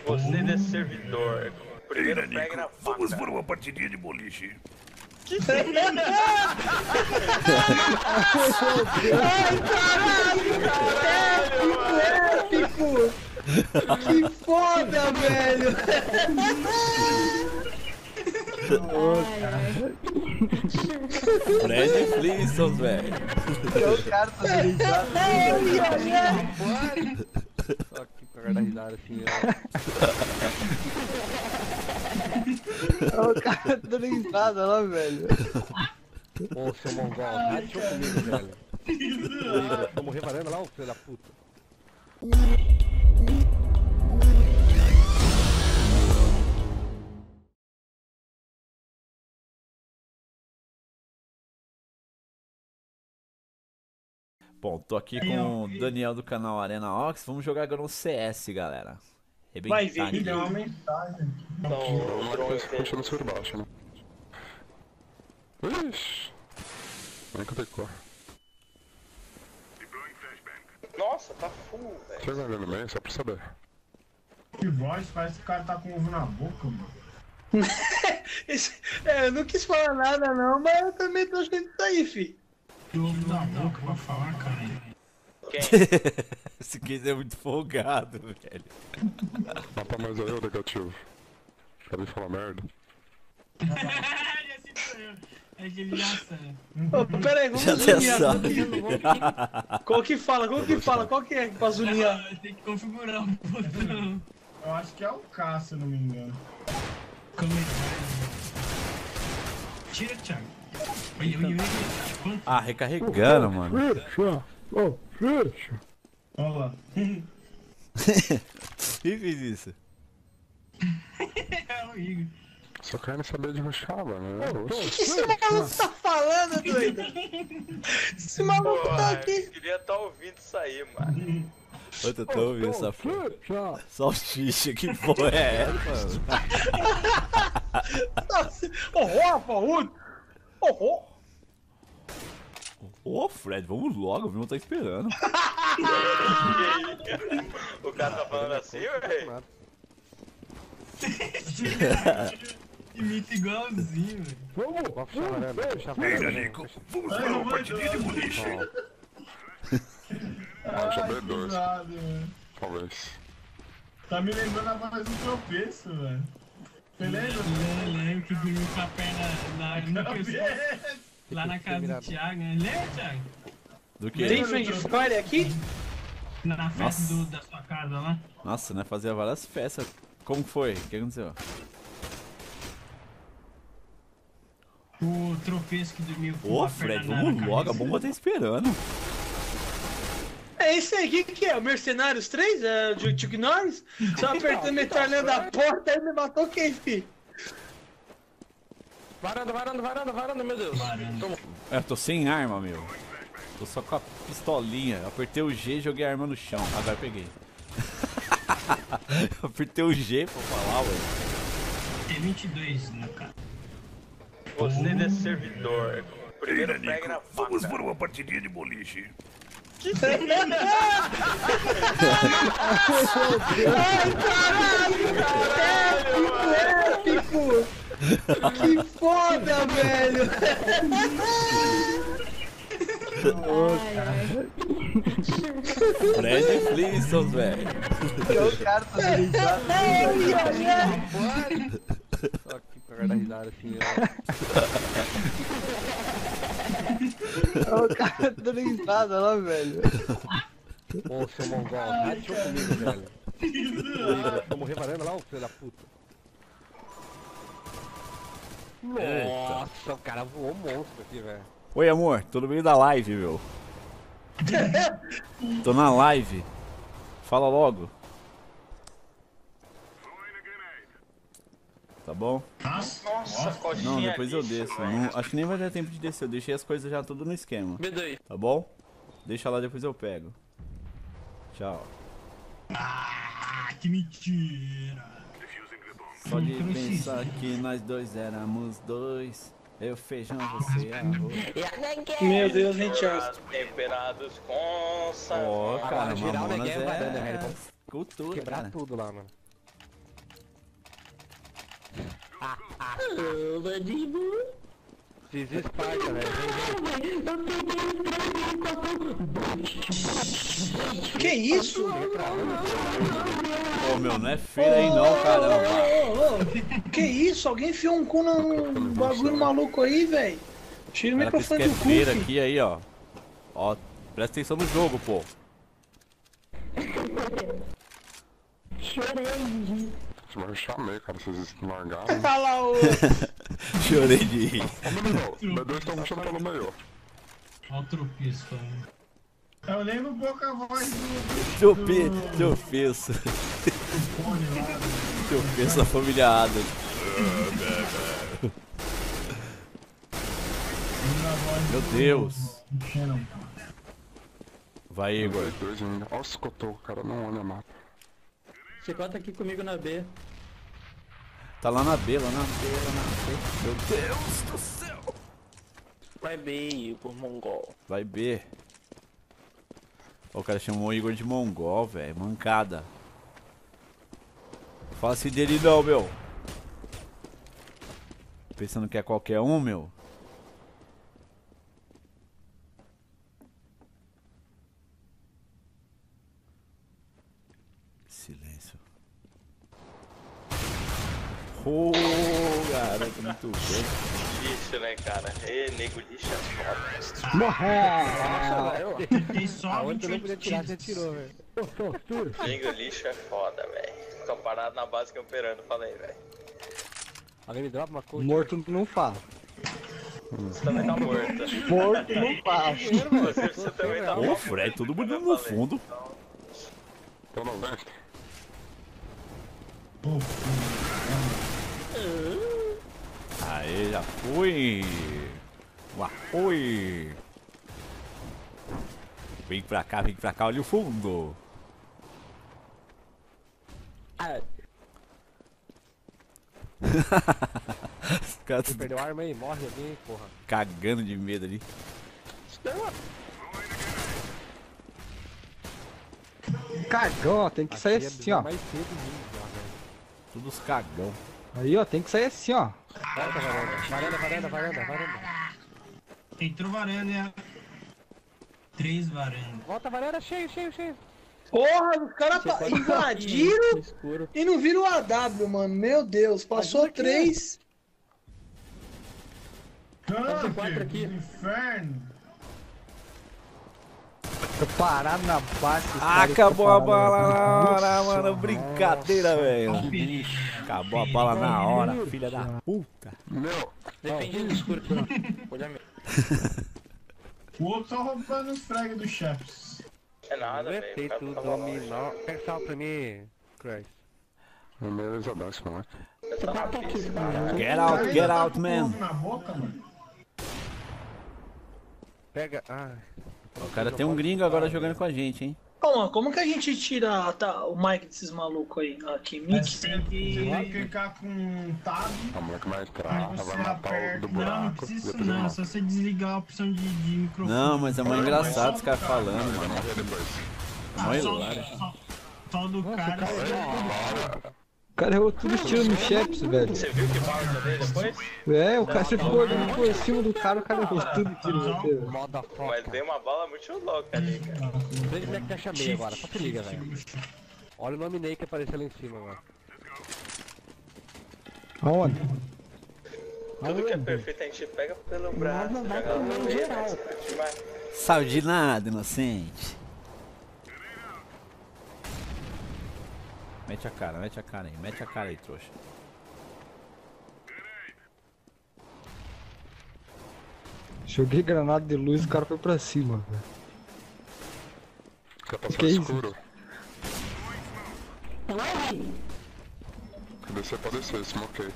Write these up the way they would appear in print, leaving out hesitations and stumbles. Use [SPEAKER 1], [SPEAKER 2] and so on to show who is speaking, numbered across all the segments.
[SPEAKER 1] Gostei desse servidor. Primeiro
[SPEAKER 2] Ei,
[SPEAKER 1] pega
[SPEAKER 2] Nico,
[SPEAKER 1] na faca.
[SPEAKER 2] vamos para uma partidinha de boliche.
[SPEAKER 3] Ai, caralho! Que épico! Que foda, velho!
[SPEAKER 4] Fred Flintstones, velho.
[SPEAKER 3] O cara tá dando risada.
[SPEAKER 5] Só aqui pra guardar risada assim,
[SPEAKER 3] O cara tá dando risada lá, velho.
[SPEAKER 5] Ô, seu mongol, rachou comigo, velho. Eu morrer varando lá, ô filho da puta.
[SPEAKER 4] Bom, tô aqui com o Daniel do canal Arena Ox. Vamos jogar agora um CS, galera.
[SPEAKER 3] Vai ver,
[SPEAKER 4] aqui.
[SPEAKER 3] ele é uma mensagem.
[SPEAKER 1] Então,
[SPEAKER 6] Continua super baixo, né? Ixi. Nem que eu tenho cor.
[SPEAKER 1] nossa, tá full, velho.
[SPEAKER 6] Chega ali no meio, só pra saber.
[SPEAKER 7] Que voz, parece que o cara tá com ovo na boca, mano.
[SPEAKER 3] Eu não quis falar nada não, mas eu também tô achando isso aí, fi.
[SPEAKER 7] Que ovo na boca pra falar, cara.
[SPEAKER 1] Quem?
[SPEAKER 4] Esse case é muito folgado, velho.
[SPEAKER 6] Mapa mais aí, ô negativo. Acabei de falar merda.
[SPEAKER 7] É que ele já sabe.
[SPEAKER 3] Ô, pera aí, vamos
[SPEAKER 4] Já até
[SPEAKER 3] zonear.
[SPEAKER 4] sabe.
[SPEAKER 3] Qual que fala? Qual que é pra zonear?
[SPEAKER 7] Tem que configurar um botão. Eu acho que é o K, se eu não me engano. Como é que é? Tira, Thiago.
[SPEAKER 4] Ah, recarregando, mano.
[SPEAKER 6] Fecha! Ô, fecha!
[SPEAKER 7] Olha lá.
[SPEAKER 4] Quem fez isso?
[SPEAKER 7] É o Igor.
[SPEAKER 6] Só querem saber de ruxar, mano.
[SPEAKER 3] O que esse maluco tá falando, doido? Esse maluco tá
[SPEAKER 1] Porra,
[SPEAKER 3] aqui.
[SPEAKER 1] eu queria estar ouvindo isso aí, mano.
[SPEAKER 4] Eu tô ouvindo essa porra. Salsicha, que porra é essa, mano? Ô, Fred, vamos logo, o meu tá esperando.
[SPEAKER 1] O cara tá falando assim, velho?
[SPEAKER 7] Imita igualzinho, velho.
[SPEAKER 5] Vamos puxar a varanda, puxar a
[SPEAKER 2] Ei,
[SPEAKER 5] varanda.
[SPEAKER 2] Nico, vamos para uma partidinha de boliche.
[SPEAKER 6] Ah, já dei dois.
[SPEAKER 7] Pesado, mano.
[SPEAKER 6] Talvez.
[SPEAKER 7] Tá me lembrando a voz do tropeço, velho. Você lembra? Eu lembro que dormiu com a perna no pescoço. Lá na casa do Thiago, né? Lembra, Thiago?
[SPEAKER 4] Do que?
[SPEAKER 3] Tem Friend Fire aqui?
[SPEAKER 7] Na festa
[SPEAKER 4] Nossa.
[SPEAKER 7] da sua casa lá.
[SPEAKER 4] Nossa, né? Fazia várias festas. Como foi? O que aconteceu?
[SPEAKER 7] O tropeço que dormiu com
[SPEAKER 4] Ô,
[SPEAKER 7] a
[SPEAKER 4] Fred,
[SPEAKER 7] perna
[SPEAKER 4] vamos
[SPEAKER 7] na
[SPEAKER 4] logo, a
[SPEAKER 7] cabeça.
[SPEAKER 4] bomba tá esperando.
[SPEAKER 3] É esse aí, o que é? O Mercenários 3? É o Chuck Norris? Só apertando metralhando a porta aí me matou quem, fi?
[SPEAKER 5] Varanda, meu Deus.
[SPEAKER 4] Eu tô sem arma, meu. Tô só com a pistolinha. Apertei o G e joguei a arma no chão. Agora eu peguei. Apertei o G pra falar, ué.
[SPEAKER 7] Tem 22 no cara.
[SPEAKER 1] Gostei desse servidor.
[SPEAKER 2] Ei,
[SPEAKER 1] Primeiro pega na
[SPEAKER 2] Nico,
[SPEAKER 1] faca.
[SPEAKER 2] vamos para uma partidinha de boliche.
[SPEAKER 3] Ai, caralho! Épico! Que foda, velho!
[SPEAKER 4] Fred Flintstones, velho.
[SPEAKER 3] O cara tá dando risada.
[SPEAKER 5] Só aqui pra guardar risada assim,
[SPEAKER 3] O cara tá dando risada lá, velho.
[SPEAKER 5] Ô, seu mongol, rachou comigo, velho. Eu morrer varando lá, ô filho da puta. Nossa, o cara voou monstro aqui, velho.
[SPEAKER 4] Oi, amor. Tô no meio da live, meu. Tô na live. Fala logo. Tá bom?
[SPEAKER 1] Nossa, coxinha.
[SPEAKER 4] Não, depois eu
[SPEAKER 1] lixo,
[SPEAKER 4] desço.
[SPEAKER 1] velho.
[SPEAKER 4] Não- acho que nem vai dar tempo de descer. Eu deixei as coisas já tudo no esquema. Tá bom? Deixa lá, depois eu pego. Tchau.
[SPEAKER 7] Ah, que mentira.
[SPEAKER 4] Só de pensar que nós dois éramos dois. Eu feijão, você arroz.
[SPEAKER 3] Meu Deus, hein, Thiago?
[SPEAKER 1] Temperados com sabor.
[SPEAKER 4] Ó, cara,
[SPEAKER 5] Agora, geral,
[SPEAKER 4] Mamonas
[SPEAKER 5] né, que é varanda,
[SPEAKER 4] é
[SPEAKER 5] velho.
[SPEAKER 4] cultura,
[SPEAKER 5] Quebrar
[SPEAKER 4] cara.
[SPEAKER 5] tudo lá, mano. Fiz Esparta, velho.
[SPEAKER 3] Que isso?
[SPEAKER 4] Ô, meu, não é feira aí não, caramba.
[SPEAKER 3] Que isso? Alguém enfiou um cu num bagulho maluco aí, velho. Tira o
[SPEAKER 4] Ela pensa
[SPEAKER 3] microfone
[SPEAKER 4] que é
[SPEAKER 3] do cu,
[SPEAKER 4] feira
[SPEAKER 3] filho.
[SPEAKER 4] aqui, aí, ó. Ó, presta atenção no jogo, pô.
[SPEAKER 6] Eu chamei, cara, vocês largaram.
[SPEAKER 3] Olha lá o...
[SPEAKER 4] Chorei de rir.
[SPEAKER 6] Ô, menino, B2 tá puxando pelo meio.
[SPEAKER 7] Olha o tropeço, cara. Eu lembro um pouco a voz do...
[SPEAKER 4] Tropeço.
[SPEAKER 7] fone lá.
[SPEAKER 4] Tropeço a família Adam. Meu Deus. Vai, Igor.
[SPEAKER 6] B2 ainda. Olha os cotô, cara, não olha mapa.
[SPEAKER 8] Chegou tá aqui comigo na B.
[SPEAKER 4] Tá lá na B, lá na B. Meu Deus do céu.
[SPEAKER 1] Vai B, por mongol.
[SPEAKER 4] Vai B. O cara chamou o Igor de mongol, velho. Mancada. Não fala assim dele não, meu. Pensando que é qualquer um, meu. Silêncio. Oh, garoto, muito bem.
[SPEAKER 1] Lixo, né, cara? Ê, nego lixo é foda.
[SPEAKER 7] Tem só
[SPEAKER 5] Aonde eu não
[SPEAKER 7] 28
[SPEAKER 5] podia tirar, você
[SPEAKER 7] tiros.
[SPEAKER 5] tirou, velho.
[SPEAKER 1] Nego lixo é foda, velho. Tô parado na base camperando, falei, velho.
[SPEAKER 5] Alguém me dropa uma coisa?
[SPEAKER 9] Morto não fala.
[SPEAKER 1] Você também tá morto.
[SPEAKER 9] Morto não fala.
[SPEAKER 1] Você também tá
[SPEAKER 4] Ô,
[SPEAKER 1] morto.
[SPEAKER 4] Fred, todo mundo no fundo.
[SPEAKER 6] Tô no vento.
[SPEAKER 4] Aê, já fui. Uá, oi. Vem pra cá, olha o fundo. Os caras
[SPEAKER 5] Você perdeu a arma aí, morre alguém, porra.
[SPEAKER 4] cagando de medo ali.
[SPEAKER 9] Cagão, ó, tem que sair assim, ó.
[SPEAKER 5] Mais cedo mesmo, já, velho.
[SPEAKER 4] Todos os cagão.
[SPEAKER 9] Aí, ó, tem que sair assim, ó.
[SPEAKER 5] Varanda.
[SPEAKER 7] Entrou varanda. 3 varandas.
[SPEAKER 5] Volta, varanda, cheio.
[SPEAKER 3] Porra, os caras invadiram
[SPEAKER 8] Escuro.
[SPEAKER 3] e não viram o AW, mano. Meu Deus, passou 3.
[SPEAKER 7] Camper,
[SPEAKER 8] 4 aqui.
[SPEAKER 7] inferno.
[SPEAKER 9] Tô parado na base.
[SPEAKER 4] Acabou a bala na hora, mano. Brincadeira, velho. Acabou a bala na hora, filha da puta.
[SPEAKER 6] Meu,
[SPEAKER 8] Depende do escuro. Olha mesmo.
[SPEAKER 7] O outro só roubando os frag dos chefes.
[SPEAKER 1] É nada, velho.
[SPEAKER 5] Levei
[SPEAKER 1] O cara
[SPEAKER 5] tudo,
[SPEAKER 1] tava longe.
[SPEAKER 5] dominó. Pega salve pra mim, Chris.
[SPEAKER 6] meu medo é dar esse moleque.
[SPEAKER 1] Tá na pista.
[SPEAKER 4] Get out, man.
[SPEAKER 7] Na boca, mano.
[SPEAKER 5] Pega.
[SPEAKER 4] O cara tem um gringo agora jogando com a gente, hein?
[SPEAKER 3] Calma, como que a gente tira o mic desses malucos aí? Aqui, mix.
[SPEAKER 7] Tem que clicar com tab.
[SPEAKER 6] O moleque vai
[SPEAKER 7] Aí
[SPEAKER 6] entrar,
[SPEAKER 7] você
[SPEAKER 6] vai matar o
[SPEAKER 7] aperta.
[SPEAKER 6] do
[SPEAKER 7] Não, não
[SPEAKER 6] buraco.
[SPEAKER 7] precisa
[SPEAKER 6] depois
[SPEAKER 7] não. É
[SPEAKER 6] ele
[SPEAKER 7] só você desligar a opção de microfone.
[SPEAKER 4] Não, mas é mais engraçado os caras falando,
[SPEAKER 6] vai
[SPEAKER 4] mano.
[SPEAKER 6] morrer depois.
[SPEAKER 4] Mó
[SPEAKER 7] só,
[SPEAKER 4] hilário.
[SPEAKER 7] só do cara.
[SPEAKER 9] O cara errou tudo os tiros no Chaps, velho.
[SPEAKER 1] Você viu que bala eu dei depois?
[SPEAKER 9] É, o cara, você ficou olhando por cima do cara, o cara errou tudo de tiro no tiro.
[SPEAKER 5] Moda
[SPEAKER 1] Mas
[SPEAKER 5] foca.
[SPEAKER 1] dei uma bala muito louca ali, cara.
[SPEAKER 5] Veja como é que fecha meio agora, só se liga, velho. Olha o nome Ney que apareceu lá em cima, mano.
[SPEAKER 9] Aonde?
[SPEAKER 1] Tudo que é perfeito a gente pega pelo braço, joga no meio, mas
[SPEAKER 4] Sabe de nada, inocente. Mete a cara aí, trouxa.
[SPEAKER 9] Joguei granada de luz e o cara foi pra cima, velho.
[SPEAKER 6] Quer passar
[SPEAKER 9] Que isso?
[SPEAKER 6] escuro? Descer pra descer, smokei.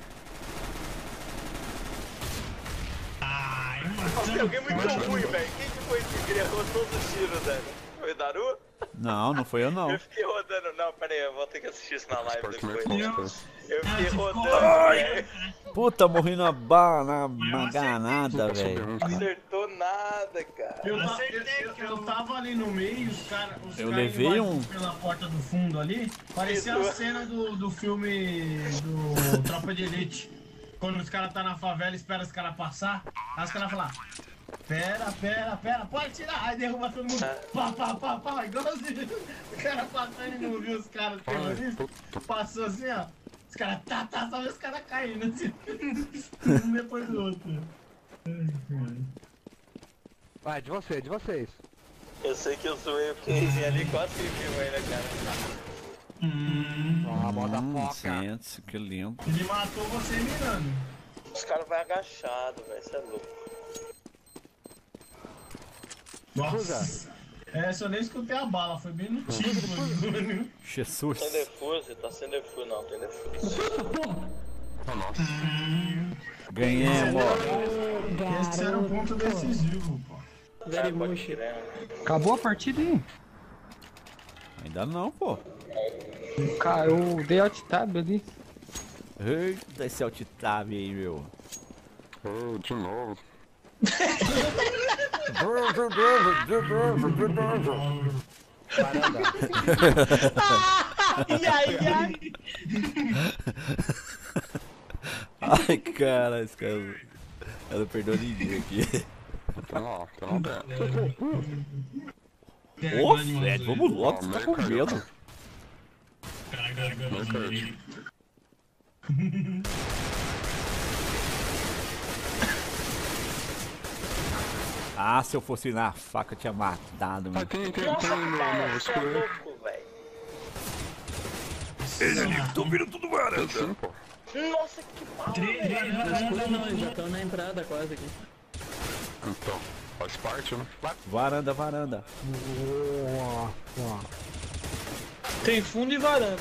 [SPEAKER 7] Ai,
[SPEAKER 1] Nossa, tem alguém muito ruim, velho. Quem que foi que errou todos os tiros, velho? Foi o Daru?
[SPEAKER 4] Não foi eu não.
[SPEAKER 1] Eu fiquei rodando. Não, pera aí, eu vou ter que assistir isso na live
[SPEAKER 6] Esporte
[SPEAKER 1] depois.
[SPEAKER 6] meio forte.
[SPEAKER 1] Eu fiquei rodando,
[SPEAKER 4] Ai!
[SPEAKER 1] velho.
[SPEAKER 4] Puta, morri na bala, na granada,
[SPEAKER 6] Passou
[SPEAKER 4] velho.
[SPEAKER 6] bem,
[SPEAKER 1] Não
[SPEAKER 6] cara.
[SPEAKER 1] acertou nada, cara.
[SPEAKER 7] Eu tava ali no meio, os caras
[SPEAKER 4] levei
[SPEAKER 7] invadindo pela porta do fundo ali. Parecia a cena do filme do Tropa de Elite. Quando os caras tá na favela, espera os caras passar, aí os caras falam, pera, pode tirar, aí derruba todo mundo, pá, igualzinho, o cara passando e não viu os caras terroristas, passou assim, ó, os caras só vê os caras caindo, assim, um depois do outro.
[SPEAKER 5] Vai, de vocês.
[SPEAKER 1] Eu sei que eu zoei o casezinho ali, quase que viu aí, né, cara?
[SPEAKER 5] Moda foca.
[SPEAKER 4] Gente, que lindo.
[SPEAKER 7] Ele matou você mirando.
[SPEAKER 1] Os caras vão agachados, velho, isso é louco.
[SPEAKER 7] Nossa. Essa eu nem escutei a bala, foi bem no tiro.
[SPEAKER 4] Jesus.
[SPEAKER 1] Sem defuse, tá sem defuse não, tem defuse.
[SPEAKER 4] Ganhamos.
[SPEAKER 7] Esse era o ponto decisivo, pô.
[SPEAKER 8] Very much.
[SPEAKER 9] Acabou a partida aí?
[SPEAKER 4] Ainda não, pô.
[SPEAKER 9] Cara, eu dei alt tab ali.
[SPEAKER 4] Eita, esse alt tab aí, meu.
[SPEAKER 6] Oh, de novo.
[SPEAKER 3] Ai.
[SPEAKER 4] Ai, cara, esse cara. Eu não perdoo ninguém aqui.
[SPEAKER 6] Não, não dá.
[SPEAKER 4] Ô, Fred, vamos logo, você tá com medo. Ah, se eu fosse na faca, eu tinha matado, mano.
[SPEAKER 6] Tem no
[SPEAKER 1] Você é
[SPEAKER 6] escuro.
[SPEAKER 1] louco, velho.
[SPEAKER 2] Ele ali, tô vendo tudo varanda.
[SPEAKER 6] Sim, pô.
[SPEAKER 1] Nossa, que mal,
[SPEAKER 8] Não, já estão na entrada quase aqui.
[SPEAKER 6] Então, faz parte, né?
[SPEAKER 4] Varanda.
[SPEAKER 3] Tem fundo e varanda.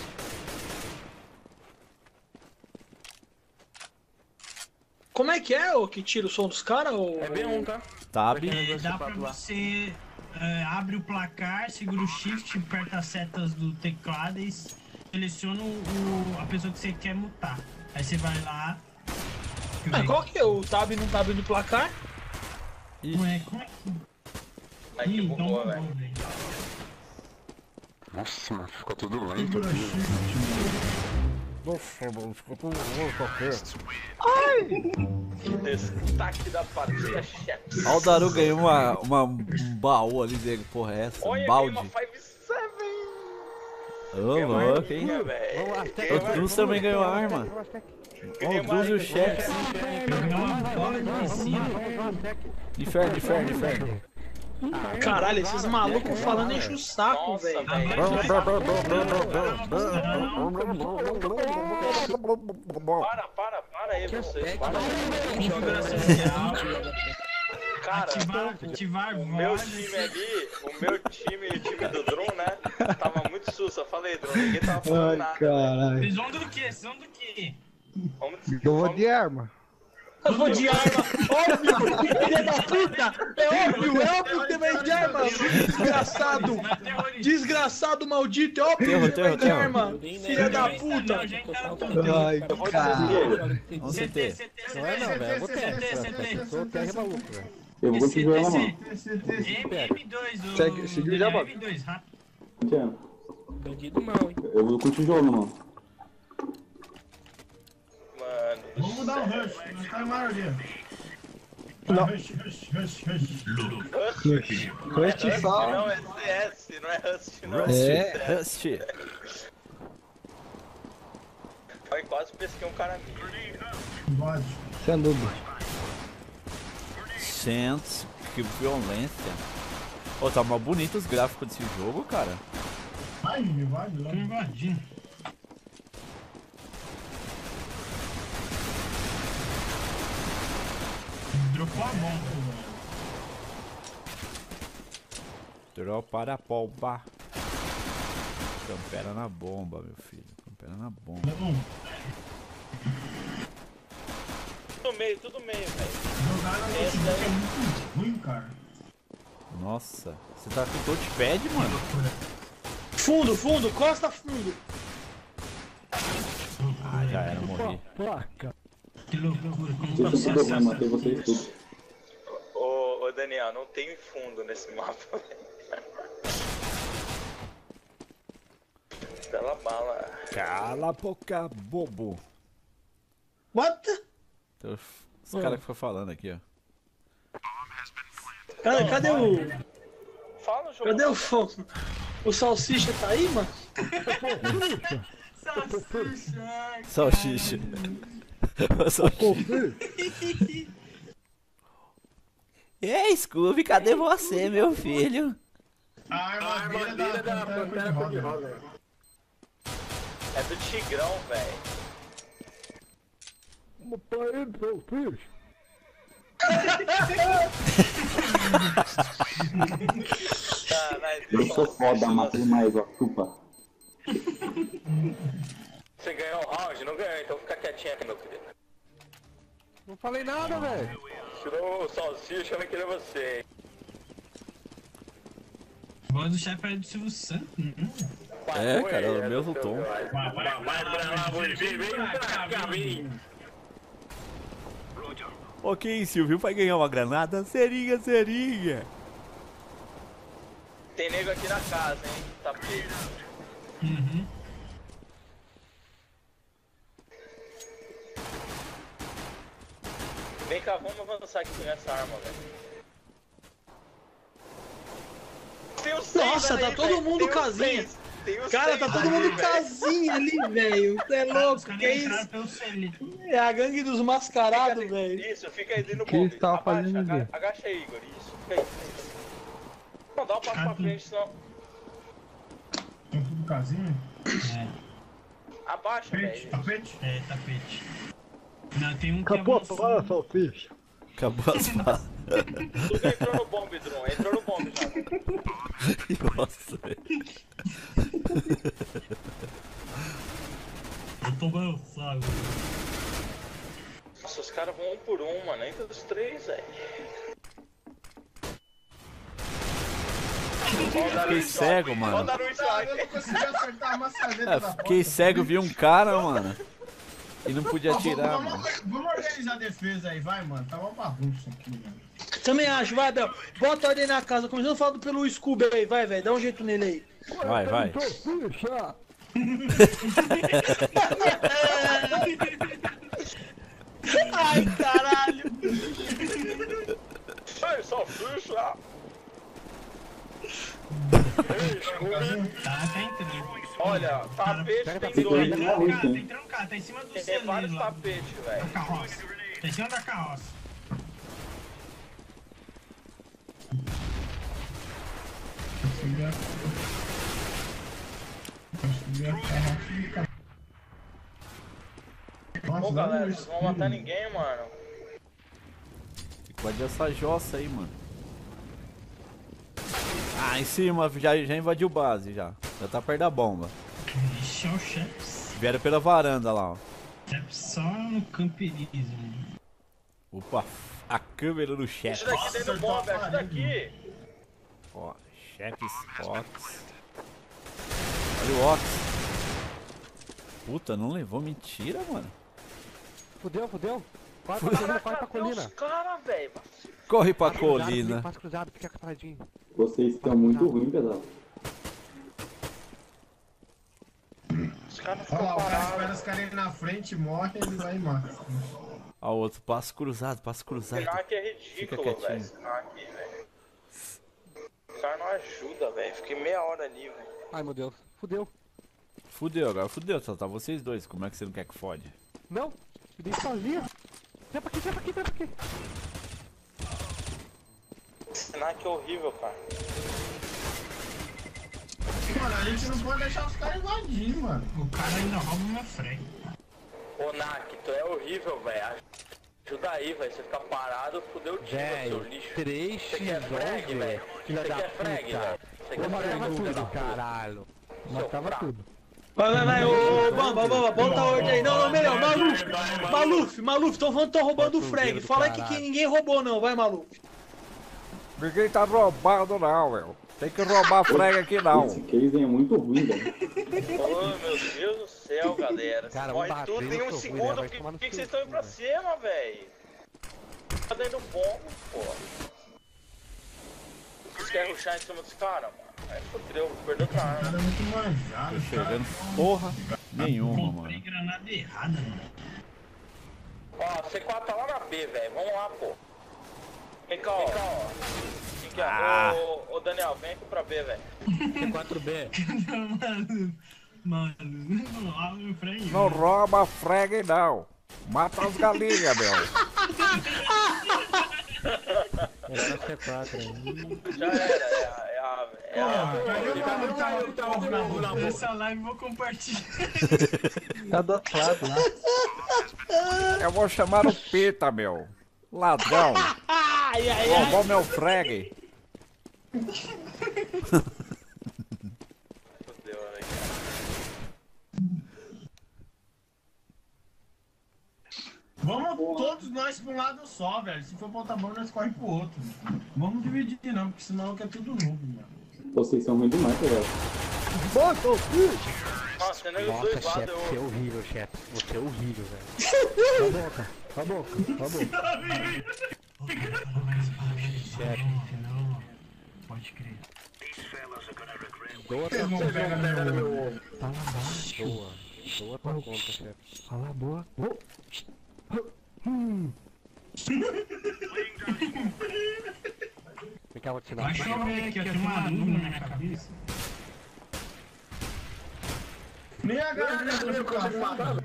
[SPEAKER 3] Como é que é, ô, que tira o som dos caras?
[SPEAKER 8] É B1, tá?
[SPEAKER 4] Tab.
[SPEAKER 7] Dá pra você abre o placar, segura o shift, aperta as setas do teclado e seleciona a pessoa que você quer mutar. Aí você vai lá.
[SPEAKER 3] Qual que é? O tab não tá abrindo o placar?
[SPEAKER 7] Ué, como é que.
[SPEAKER 1] Ai, que
[SPEAKER 7] Então
[SPEAKER 1] bugou,
[SPEAKER 7] bugou,
[SPEAKER 1] velho.
[SPEAKER 7] velho.
[SPEAKER 6] Nossa, mano, ficou tudo lento aqui.
[SPEAKER 1] Destaque da partida, chefe.
[SPEAKER 4] Ó, o Daru ganhou um baú ali, Diego. Porra, é essa?
[SPEAKER 1] Olha,
[SPEAKER 4] Um balde.
[SPEAKER 1] uma 5-7.
[SPEAKER 4] Ô, louco, hein? O Druz também ganhou arma. Ó, o Druz e o chefe. Inferno.
[SPEAKER 3] Caralho, esses malucos falando enche o saco,
[SPEAKER 1] Nossa,
[SPEAKER 3] velho.
[SPEAKER 1] velho. Para aí, vocês. Para aí. Cara,
[SPEAKER 7] Ativar
[SPEAKER 1] o meu time ali, o time do Drone, né? Tava muito susto. Eu falei, Drone, ninguém tava falando nada.
[SPEAKER 9] Caralho.
[SPEAKER 7] Vocês vão do quê?
[SPEAKER 9] Eu vou de arma.
[SPEAKER 3] Eu vou de arma, óbvio, filha da puta! É óbvio que vai de arma! Desgraçado maldito, é óbvio que vai de arma! Filha da puta!
[SPEAKER 9] Ai, caralho.
[SPEAKER 4] Vamos CT.
[SPEAKER 5] Não é não, velho. Eu vou ter. Eu sou terra maluco, velho.
[SPEAKER 10] Eu vou te jogar na mão.
[SPEAKER 7] M2,
[SPEAKER 9] Seguiu já, Bob?
[SPEAKER 7] M2, rápido.
[SPEAKER 8] Bandido mal, hein?
[SPEAKER 10] Eu vou com o tijolo, mano.
[SPEAKER 1] Mano,
[SPEAKER 7] Vamos mudar o rush, nós tá em maioria.
[SPEAKER 9] Não.
[SPEAKER 7] Rush.
[SPEAKER 9] Rust só.
[SPEAKER 1] não é CS, não é Rust, não.
[SPEAKER 4] Rust.
[SPEAKER 1] Foi quase pesquei um cara aqui.
[SPEAKER 7] Pode.
[SPEAKER 9] Sem dúvida.
[SPEAKER 4] Gente, que violência. Ô, tá mal bonito os gráficos desse jogo, cara.
[SPEAKER 7] Vai, logo invadindo. Dropou a bomba, velho.
[SPEAKER 4] Dropa a bomba. Campera na bomba, meu filho. Campera na bomba.
[SPEAKER 1] Tudo meio, velho.
[SPEAKER 7] Jogar na notebook é muito ruim, cara.
[SPEAKER 4] Nossa, você tá com touchpad, mano?
[SPEAKER 3] Fundo, costa fundo!
[SPEAKER 4] Ah, já era, morri.
[SPEAKER 7] Que loucura, como
[SPEAKER 10] Deixa eu
[SPEAKER 7] você
[SPEAKER 10] tudo bem,
[SPEAKER 7] acessa.
[SPEAKER 10] matei vocês todos.
[SPEAKER 1] Ô Daniel, não tem fundo nesse mapa, velho. Bela bala.
[SPEAKER 4] Cala a boca, bobo.
[SPEAKER 3] What?
[SPEAKER 4] Então, os caras que ficam falando aqui, ó.
[SPEAKER 3] Cadê o...
[SPEAKER 1] Fala, jogo.
[SPEAKER 3] Cadê o Salsicha tá aí, mano?
[SPEAKER 4] Salsicha. Salsicha. Ei, Scooby, cadê você, meu filho?
[SPEAKER 7] A armadilha da Pantera Cor-de-Rosa.
[SPEAKER 1] É do Tigrão, velho.
[SPEAKER 10] Eu sou foda, matei mais, ó, chupa.
[SPEAKER 1] Você ganhou o round? Não ganhou, então fica quietinho aqui, meu querido.
[SPEAKER 5] Não falei nada, velho.
[SPEAKER 1] Tirou o Salsicha, eu não queria você, hein?
[SPEAKER 7] A voz do chefe é do Silvio Santos,
[SPEAKER 4] É, cara, é o mesmo tom.
[SPEAKER 7] Vai pra lá,
[SPEAKER 1] vem.
[SPEAKER 4] Ok, Silvio, vai ganhar uma granada? Seringa, seringa.
[SPEAKER 1] Tem nego aqui na casa, hein? Tá preso. Vem cá, vamos avançar aqui com essa arma, velho. Tem o 6
[SPEAKER 3] Nossa,
[SPEAKER 1] ali,
[SPEAKER 3] tá todo
[SPEAKER 1] véio.
[SPEAKER 3] mundo
[SPEAKER 1] Tem o
[SPEAKER 3] casinha.
[SPEAKER 1] 6. Tem o
[SPEAKER 3] Cara,
[SPEAKER 1] 6
[SPEAKER 3] tá todo
[SPEAKER 1] ali,
[SPEAKER 3] mundo
[SPEAKER 1] velho.
[SPEAKER 3] casinha ali, velho. Você é louco, que é isso? É a gangue dos mascarados, velho.
[SPEAKER 1] Isso, fica aí dentro do
[SPEAKER 9] que ele
[SPEAKER 1] bombe.
[SPEAKER 9] tava
[SPEAKER 1] Abaixa,
[SPEAKER 9] fazendo ali?
[SPEAKER 1] agacha aí, Igor. Isso, fica aí. Não, dá um passo pra frente, senão...
[SPEAKER 7] Tem tudo casinho?
[SPEAKER 1] Abaixa, velho.
[SPEAKER 7] Tapete? É, tapete. Não, tem um que
[SPEAKER 9] Acabou a
[SPEAKER 7] avançou.
[SPEAKER 9] bala, Salsicha.
[SPEAKER 4] Acabou as balas.
[SPEAKER 1] Tudo entrou no bombe, Drum. Entrou no bombe já.
[SPEAKER 4] Nossa, velho.
[SPEAKER 7] Eu tô balançado.
[SPEAKER 1] Nossa, os caras vão um por um, mano. Entra os 3, velho.
[SPEAKER 4] Fiquei cego, mano.
[SPEAKER 1] Mandaram um strike.
[SPEAKER 7] Eu não consegui acertar a maçaneta da porta.
[SPEAKER 4] Fiquei cego, vi um cara, mano. E não podia atirar, mano.
[SPEAKER 7] Vamos organizar a defesa aí, vai, mano. Tá uma bagunça aqui, mano.
[SPEAKER 3] Também acho, vai, Bel. Bota ordem na casa. Começando falando pelo Scooby aí, vai, velho. Dá um jeito nele aí.
[SPEAKER 4] Vai, vai.
[SPEAKER 3] Ai, caralho.
[SPEAKER 1] Ei, Salsicha.
[SPEAKER 7] Tá entrando.
[SPEAKER 1] Olha, tapete tem
[SPEAKER 10] Tem
[SPEAKER 1] 2.
[SPEAKER 10] que na lista,
[SPEAKER 7] Tem
[SPEAKER 10] hein?
[SPEAKER 7] trancado, tá em cima do
[SPEAKER 1] Tem
[SPEAKER 7] celeiro
[SPEAKER 1] vários
[SPEAKER 7] lá.
[SPEAKER 1] tapetes, velho.
[SPEAKER 7] Da carroça. Tá em cima da carroça.
[SPEAKER 1] Pô, galera, vocês não vão matar ninguém, mano.
[SPEAKER 4] Tem que invadir essa jossa aí, mano. Ah, em cima, já invadiu base, já. Já tá perto da bomba.
[SPEAKER 7] Ixi, é o chefe.
[SPEAKER 4] Vieram pela varanda lá, ó.
[SPEAKER 7] Chefe só no camperismo.
[SPEAKER 4] Opa, a câmera do chefe.
[SPEAKER 1] Ajuda aqui dentro do bombe, ajuda aqui.
[SPEAKER 4] Ó, chefes, Ox. Olha o Ox. Puta, não levou mentira, mano.
[SPEAKER 5] Fudeu. Corre pra colina, corre pra
[SPEAKER 1] Tem uns
[SPEAKER 5] colina.
[SPEAKER 1] caras, velho.
[SPEAKER 4] Corre pra
[SPEAKER 5] Passo cruzado,
[SPEAKER 4] colina.
[SPEAKER 5] Passo cruzado, fica paradinho.
[SPEAKER 10] Vocês estão muito ruins, pesado.
[SPEAKER 1] Os caras
[SPEAKER 7] Olha
[SPEAKER 1] ficam
[SPEAKER 7] lá, o cara espera
[SPEAKER 1] parados.
[SPEAKER 7] os caras irem na frente, morre e ele vai e mata.
[SPEAKER 4] Ó, o outro, passo cruzado, passo cruzado.
[SPEAKER 1] Esse Knack é
[SPEAKER 4] Fica
[SPEAKER 1] ridículo,
[SPEAKER 4] quietinho.
[SPEAKER 1] velho. Esse Knack, velho. O cara não ajuda, velho. Fiquei meia hora ali, velho.
[SPEAKER 5] Ai, meu Deus. Fudeu.
[SPEAKER 4] Fudeu, agora fudeu, só tá vocês dois. Como é que você não quer que fode?
[SPEAKER 5] Não, me dei sozinho. Vem pra aqui.
[SPEAKER 1] Esse Knack é horrível, cara.
[SPEAKER 7] Mano, a gente não pode deixar os caras invadir, mano. O cara ainda rouba meu freio.
[SPEAKER 1] Ô, Nak, tu é horrível, velho. Ajuda aí, velho. Você fica parado, fudeu o time, seu
[SPEAKER 5] Velho,
[SPEAKER 1] lixo.
[SPEAKER 5] 3
[SPEAKER 1] Você quer frag, velho?
[SPEAKER 5] Filha
[SPEAKER 1] Você
[SPEAKER 5] da
[SPEAKER 1] quer frag,
[SPEAKER 5] puta.
[SPEAKER 1] velho? Você
[SPEAKER 5] Eu
[SPEAKER 1] quer
[SPEAKER 5] matava
[SPEAKER 1] frag, filho da
[SPEAKER 5] tudo,
[SPEAKER 1] puta?
[SPEAKER 5] caralho.
[SPEAKER 1] Seu
[SPEAKER 9] Matava
[SPEAKER 1] fraco.
[SPEAKER 9] tudo.
[SPEAKER 3] Vai, ô, Bamba, bota a ordem aí. Não, melhor, Maluf, tão falando que tão roubando o frag. Fala aí que ninguém roubou, não, vai, Maluf.
[SPEAKER 4] Ninguém tá roubando não, meu. Tem que roubar frag aqui não.
[SPEAKER 10] Esse case é muito ruim, velho.
[SPEAKER 1] Ô, meu Deus do céu, galera.
[SPEAKER 5] Cara,
[SPEAKER 1] Morre
[SPEAKER 5] vamos
[SPEAKER 1] tudo
[SPEAKER 5] bater,
[SPEAKER 1] em
[SPEAKER 5] eu
[SPEAKER 1] um
[SPEAKER 5] tô ruim,
[SPEAKER 1] segundo.
[SPEAKER 5] né? Vai
[SPEAKER 1] Por
[SPEAKER 5] tomar no
[SPEAKER 1] que
[SPEAKER 5] seu
[SPEAKER 1] vocês estão indo pra
[SPEAKER 5] cu,
[SPEAKER 1] cima, velho? Tá dentro do bombo, pô. Vocês querem rushar em cima dos caras, mano? Aí fodeu, perdeu pra
[SPEAKER 7] O
[SPEAKER 1] arma.
[SPEAKER 7] cara é muito manjado.
[SPEAKER 4] Tô chegando porra nenhuma,
[SPEAKER 7] Comprei
[SPEAKER 4] mano.
[SPEAKER 7] granada errada, mano.
[SPEAKER 1] Ó, C4 tá lá na B, velho. Vamos lá, pô. Vem cá, ó. Vem cá. Ô, Daniel, vem aqui pra B, velho.
[SPEAKER 8] C4B.
[SPEAKER 7] Mano, não freio.
[SPEAKER 4] Não rouba frag não. Mata as galinhas, meu.
[SPEAKER 5] Era C4 aí.
[SPEAKER 1] Já era,
[SPEAKER 7] Essa live eu vou compartilhar.
[SPEAKER 9] Tá do outro lado lá.
[SPEAKER 4] Eu vou chamar o Pita, meu. Ladrão. Roubou meu frag.
[SPEAKER 1] Fudeu, né,
[SPEAKER 7] Vamos todos nós pra um lado só, velho. Se for pra outra banda, nós corremos pro outro. Vamos dividir não, porque senão é tudo novo, mano.
[SPEAKER 10] Vocês são ruins demais, velho.
[SPEAKER 1] Nossa, nem os
[SPEAKER 5] Nossa,
[SPEAKER 1] dois lados
[SPEAKER 5] chefe, você é
[SPEAKER 1] eu...
[SPEAKER 5] horrível, chefe. Você é horrível, velho. Cala a boca. Chefe.
[SPEAKER 7] Pode crer.
[SPEAKER 5] Doa tua conta. Fala baixo. Doa tua conta, chefe. Fala a boa. Vem cá, vou te ensinar.
[SPEAKER 7] Vai chover aqui, ó. Tem uma nuvem na minha cabeça. Nem a galera do carro.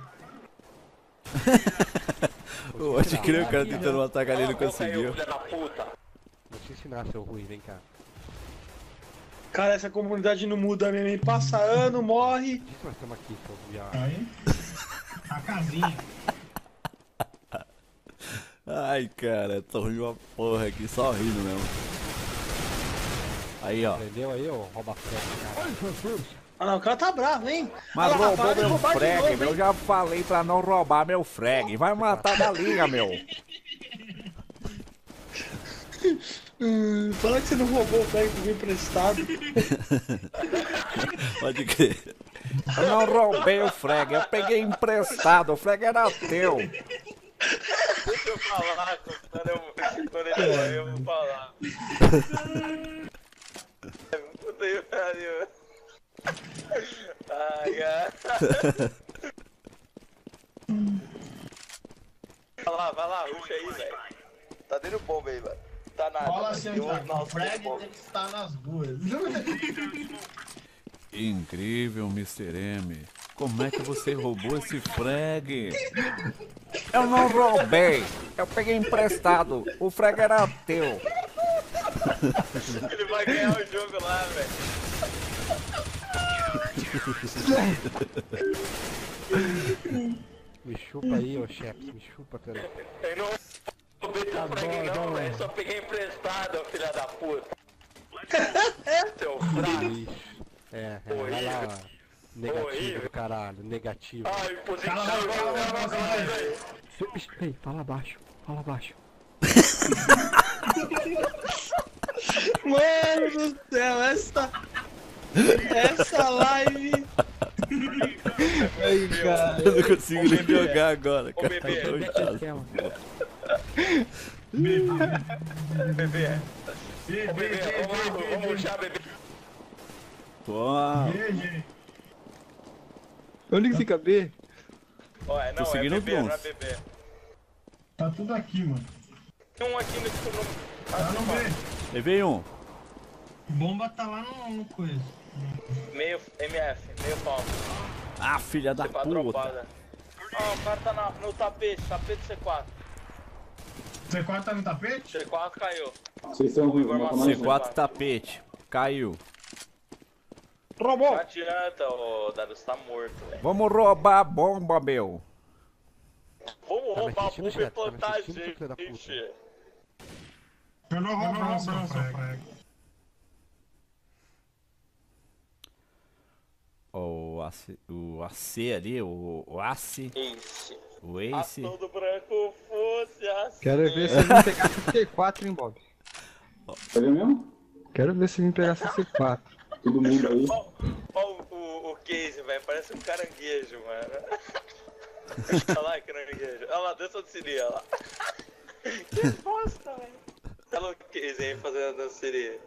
[SPEAKER 4] Pode crer, o cara tentando matar ele não conseguiu.
[SPEAKER 1] Filha da puta.
[SPEAKER 5] Vou te ensinar, seu ruim, vem cá.
[SPEAKER 3] Cara, essa comunidade não muda mesmo, hein? Passa ano, morre.
[SPEAKER 5] Diz que nós estamos aqui, seu viado.
[SPEAKER 7] Aí. A casinha.
[SPEAKER 4] Ai, cara, tô ruim uma porra aqui, só rindo mesmo. Aí, ó.
[SPEAKER 5] Entendeu aí, ô rouba frete, cara?
[SPEAKER 3] Ah não, o cara tá bravo, hein?
[SPEAKER 4] Mas
[SPEAKER 3] Olha lá,
[SPEAKER 4] roubou
[SPEAKER 3] para de
[SPEAKER 4] meu
[SPEAKER 3] roubar de
[SPEAKER 4] frag,
[SPEAKER 3] novo,
[SPEAKER 4] meu. Eu
[SPEAKER 3] hein?
[SPEAKER 4] já falei pra não roubar meu frag. Vai matar a galinha, meu.
[SPEAKER 3] Fala que você não roubou o frag do emprestado.
[SPEAKER 4] Pode crer. Eu não roubei o frag, eu peguei emprestado. O frag era teu.
[SPEAKER 1] Deixa eu falar, quando ele morrer eu vou falar. Puta que pariu. Ai, cara. Vai lá, ruxa aí, velho. Tá dando bomba aí, velho. Tá nada.
[SPEAKER 7] Fala assim,
[SPEAKER 1] Eu-
[SPEAKER 7] o
[SPEAKER 1] nossa,
[SPEAKER 7] Fred
[SPEAKER 1] bomba.
[SPEAKER 7] tem que estar nas ruas.
[SPEAKER 4] Incrível, Mr. M. Como é que você roubou esse frag? Eu não roubei. Eu peguei emprestado. O frag era teu.
[SPEAKER 1] Ele vai ganhar o jogo lá, velho.
[SPEAKER 5] Me chupa aí, ô chefe. Me chupa, cara.
[SPEAKER 1] Eu não roubei teu frag não, velho. Só peguei emprestado, filha da puta. Seu fraco.
[SPEAKER 5] Vai lá, ó. Negativo do caralho, negativo.
[SPEAKER 1] Ai, positivo.
[SPEAKER 5] Ei, fala baixo.
[SPEAKER 3] Mano do céu, essa live.
[SPEAKER 9] Ai, cara.
[SPEAKER 4] Eu não consigo nem jogar agora, cara.
[SPEAKER 1] bebê,
[SPEAKER 4] Tô chato.
[SPEAKER 1] Bebê. Ô, bebê, vamos ruxar, bebê.
[SPEAKER 4] Toma.
[SPEAKER 9] Onde que fica B?
[SPEAKER 1] Ó, não,
[SPEAKER 4] Tô seguindo
[SPEAKER 1] é bebê,
[SPEAKER 4] os
[SPEAKER 1] não é
[SPEAKER 4] bons.
[SPEAKER 1] bebê.
[SPEAKER 7] Tá tudo aqui, mano.
[SPEAKER 1] Tem um aqui nesse nome.
[SPEAKER 7] Tá no B.
[SPEAKER 4] Levei um.
[SPEAKER 7] Bomba tá lá no coisa.
[SPEAKER 1] Meio MF, meio palmo.
[SPEAKER 4] Ah, filha da
[SPEAKER 1] C4
[SPEAKER 4] puta.
[SPEAKER 1] dropada. Ah, o cara tá no tapete C4.
[SPEAKER 7] C4 tá no tapete?
[SPEAKER 1] C4 caiu.
[SPEAKER 10] Vocês são ruins, vamos matar mais um.
[SPEAKER 4] C4 tapete. Caiu.
[SPEAKER 1] Não adianta, ô Darius, tá morto, velho.
[SPEAKER 4] Vamos roubar a bomba, meu.
[SPEAKER 1] Vamos
[SPEAKER 5] Tá me
[SPEAKER 1] roubar a
[SPEAKER 5] assistindo,
[SPEAKER 1] bomba e
[SPEAKER 5] chefe? Tá me
[SPEAKER 1] plantar a
[SPEAKER 5] assistindo, filho da puta?
[SPEAKER 1] gente.
[SPEAKER 7] Eu não roubo seu frag.
[SPEAKER 4] O AC ali, o Ace.
[SPEAKER 1] Ace.
[SPEAKER 4] O
[SPEAKER 1] A
[SPEAKER 4] Ace.
[SPEAKER 1] todo branco fosse assim.
[SPEAKER 9] Quero ver se ele me pegasse C4, hein, Bob.
[SPEAKER 10] Quer ver mesmo?
[SPEAKER 9] Quero ver se ele me pegasse C4.
[SPEAKER 10] Todo mundo aí.
[SPEAKER 1] Ó o case, velho. Parece um caranguejo, mano. Olha lá, caranguejo. Olha lá, dança de seria, olha lá. Que bosta, velho. Olha o case aí fazendo a danceria.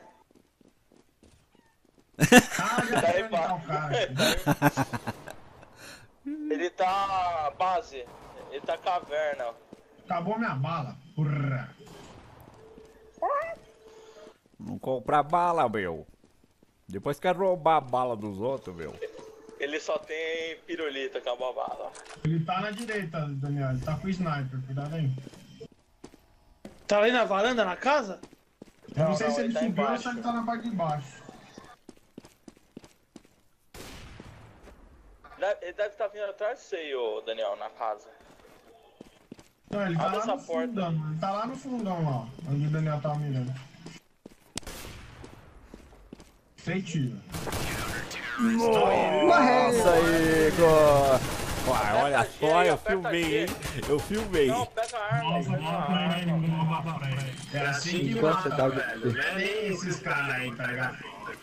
[SPEAKER 1] Tá aí, pá. Ele tá base. Ele tá caverna, ó.
[SPEAKER 7] Acabou minha bala. Porra.
[SPEAKER 4] Não compra bala, meu. Depois quer roubar a bala dos outros, meu.
[SPEAKER 1] Ele só tem pirulito, acabou a bala.
[SPEAKER 7] Ele tá na direita, Daniel. Ele tá com o sniper. Cuidado aí.
[SPEAKER 3] Tá ali na varanda, na casa?
[SPEAKER 7] Eu não sei se ele
[SPEAKER 1] tá
[SPEAKER 7] subiu ou
[SPEAKER 1] embaixo.
[SPEAKER 7] se ele tá na parte de baixo.
[SPEAKER 1] Ele deve estar vindo atrás de você, ô Daniel, na casa.
[SPEAKER 7] Não, ele tá
[SPEAKER 1] Abre
[SPEAKER 7] lá
[SPEAKER 1] essa
[SPEAKER 7] no
[SPEAKER 1] porta.
[SPEAKER 7] fundão. Ele tá lá no fundão, ó. Onde o Daniel tava mirando. Feitio.
[SPEAKER 4] Nossa, Igor! Uai, olha
[SPEAKER 1] Aperta G
[SPEAKER 4] só,
[SPEAKER 1] aí,
[SPEAKER 4] eu
[SPEAKER 1] aperta
[SPEAKER 4] filmei,
[SPEAKER 1] G.
[SPEAKER 4] hein? Eu filmei.
[SPEAKER 1] Não, pega a arma,
[SPEAKER 7] Nossa,
[SPEAKER 1] pega a
[SPEAKER 7] bota pra ele,
[SPEAKER 1] arma.
[SPEAKER 7] bota pra ele. É assim que
[SPEAKER 9] Gosta
[SPEAKER 7] mata,
[SPEAKER 9] da
[SPEAKER 7] velho. Não é nem esses caras aí, tá ligado?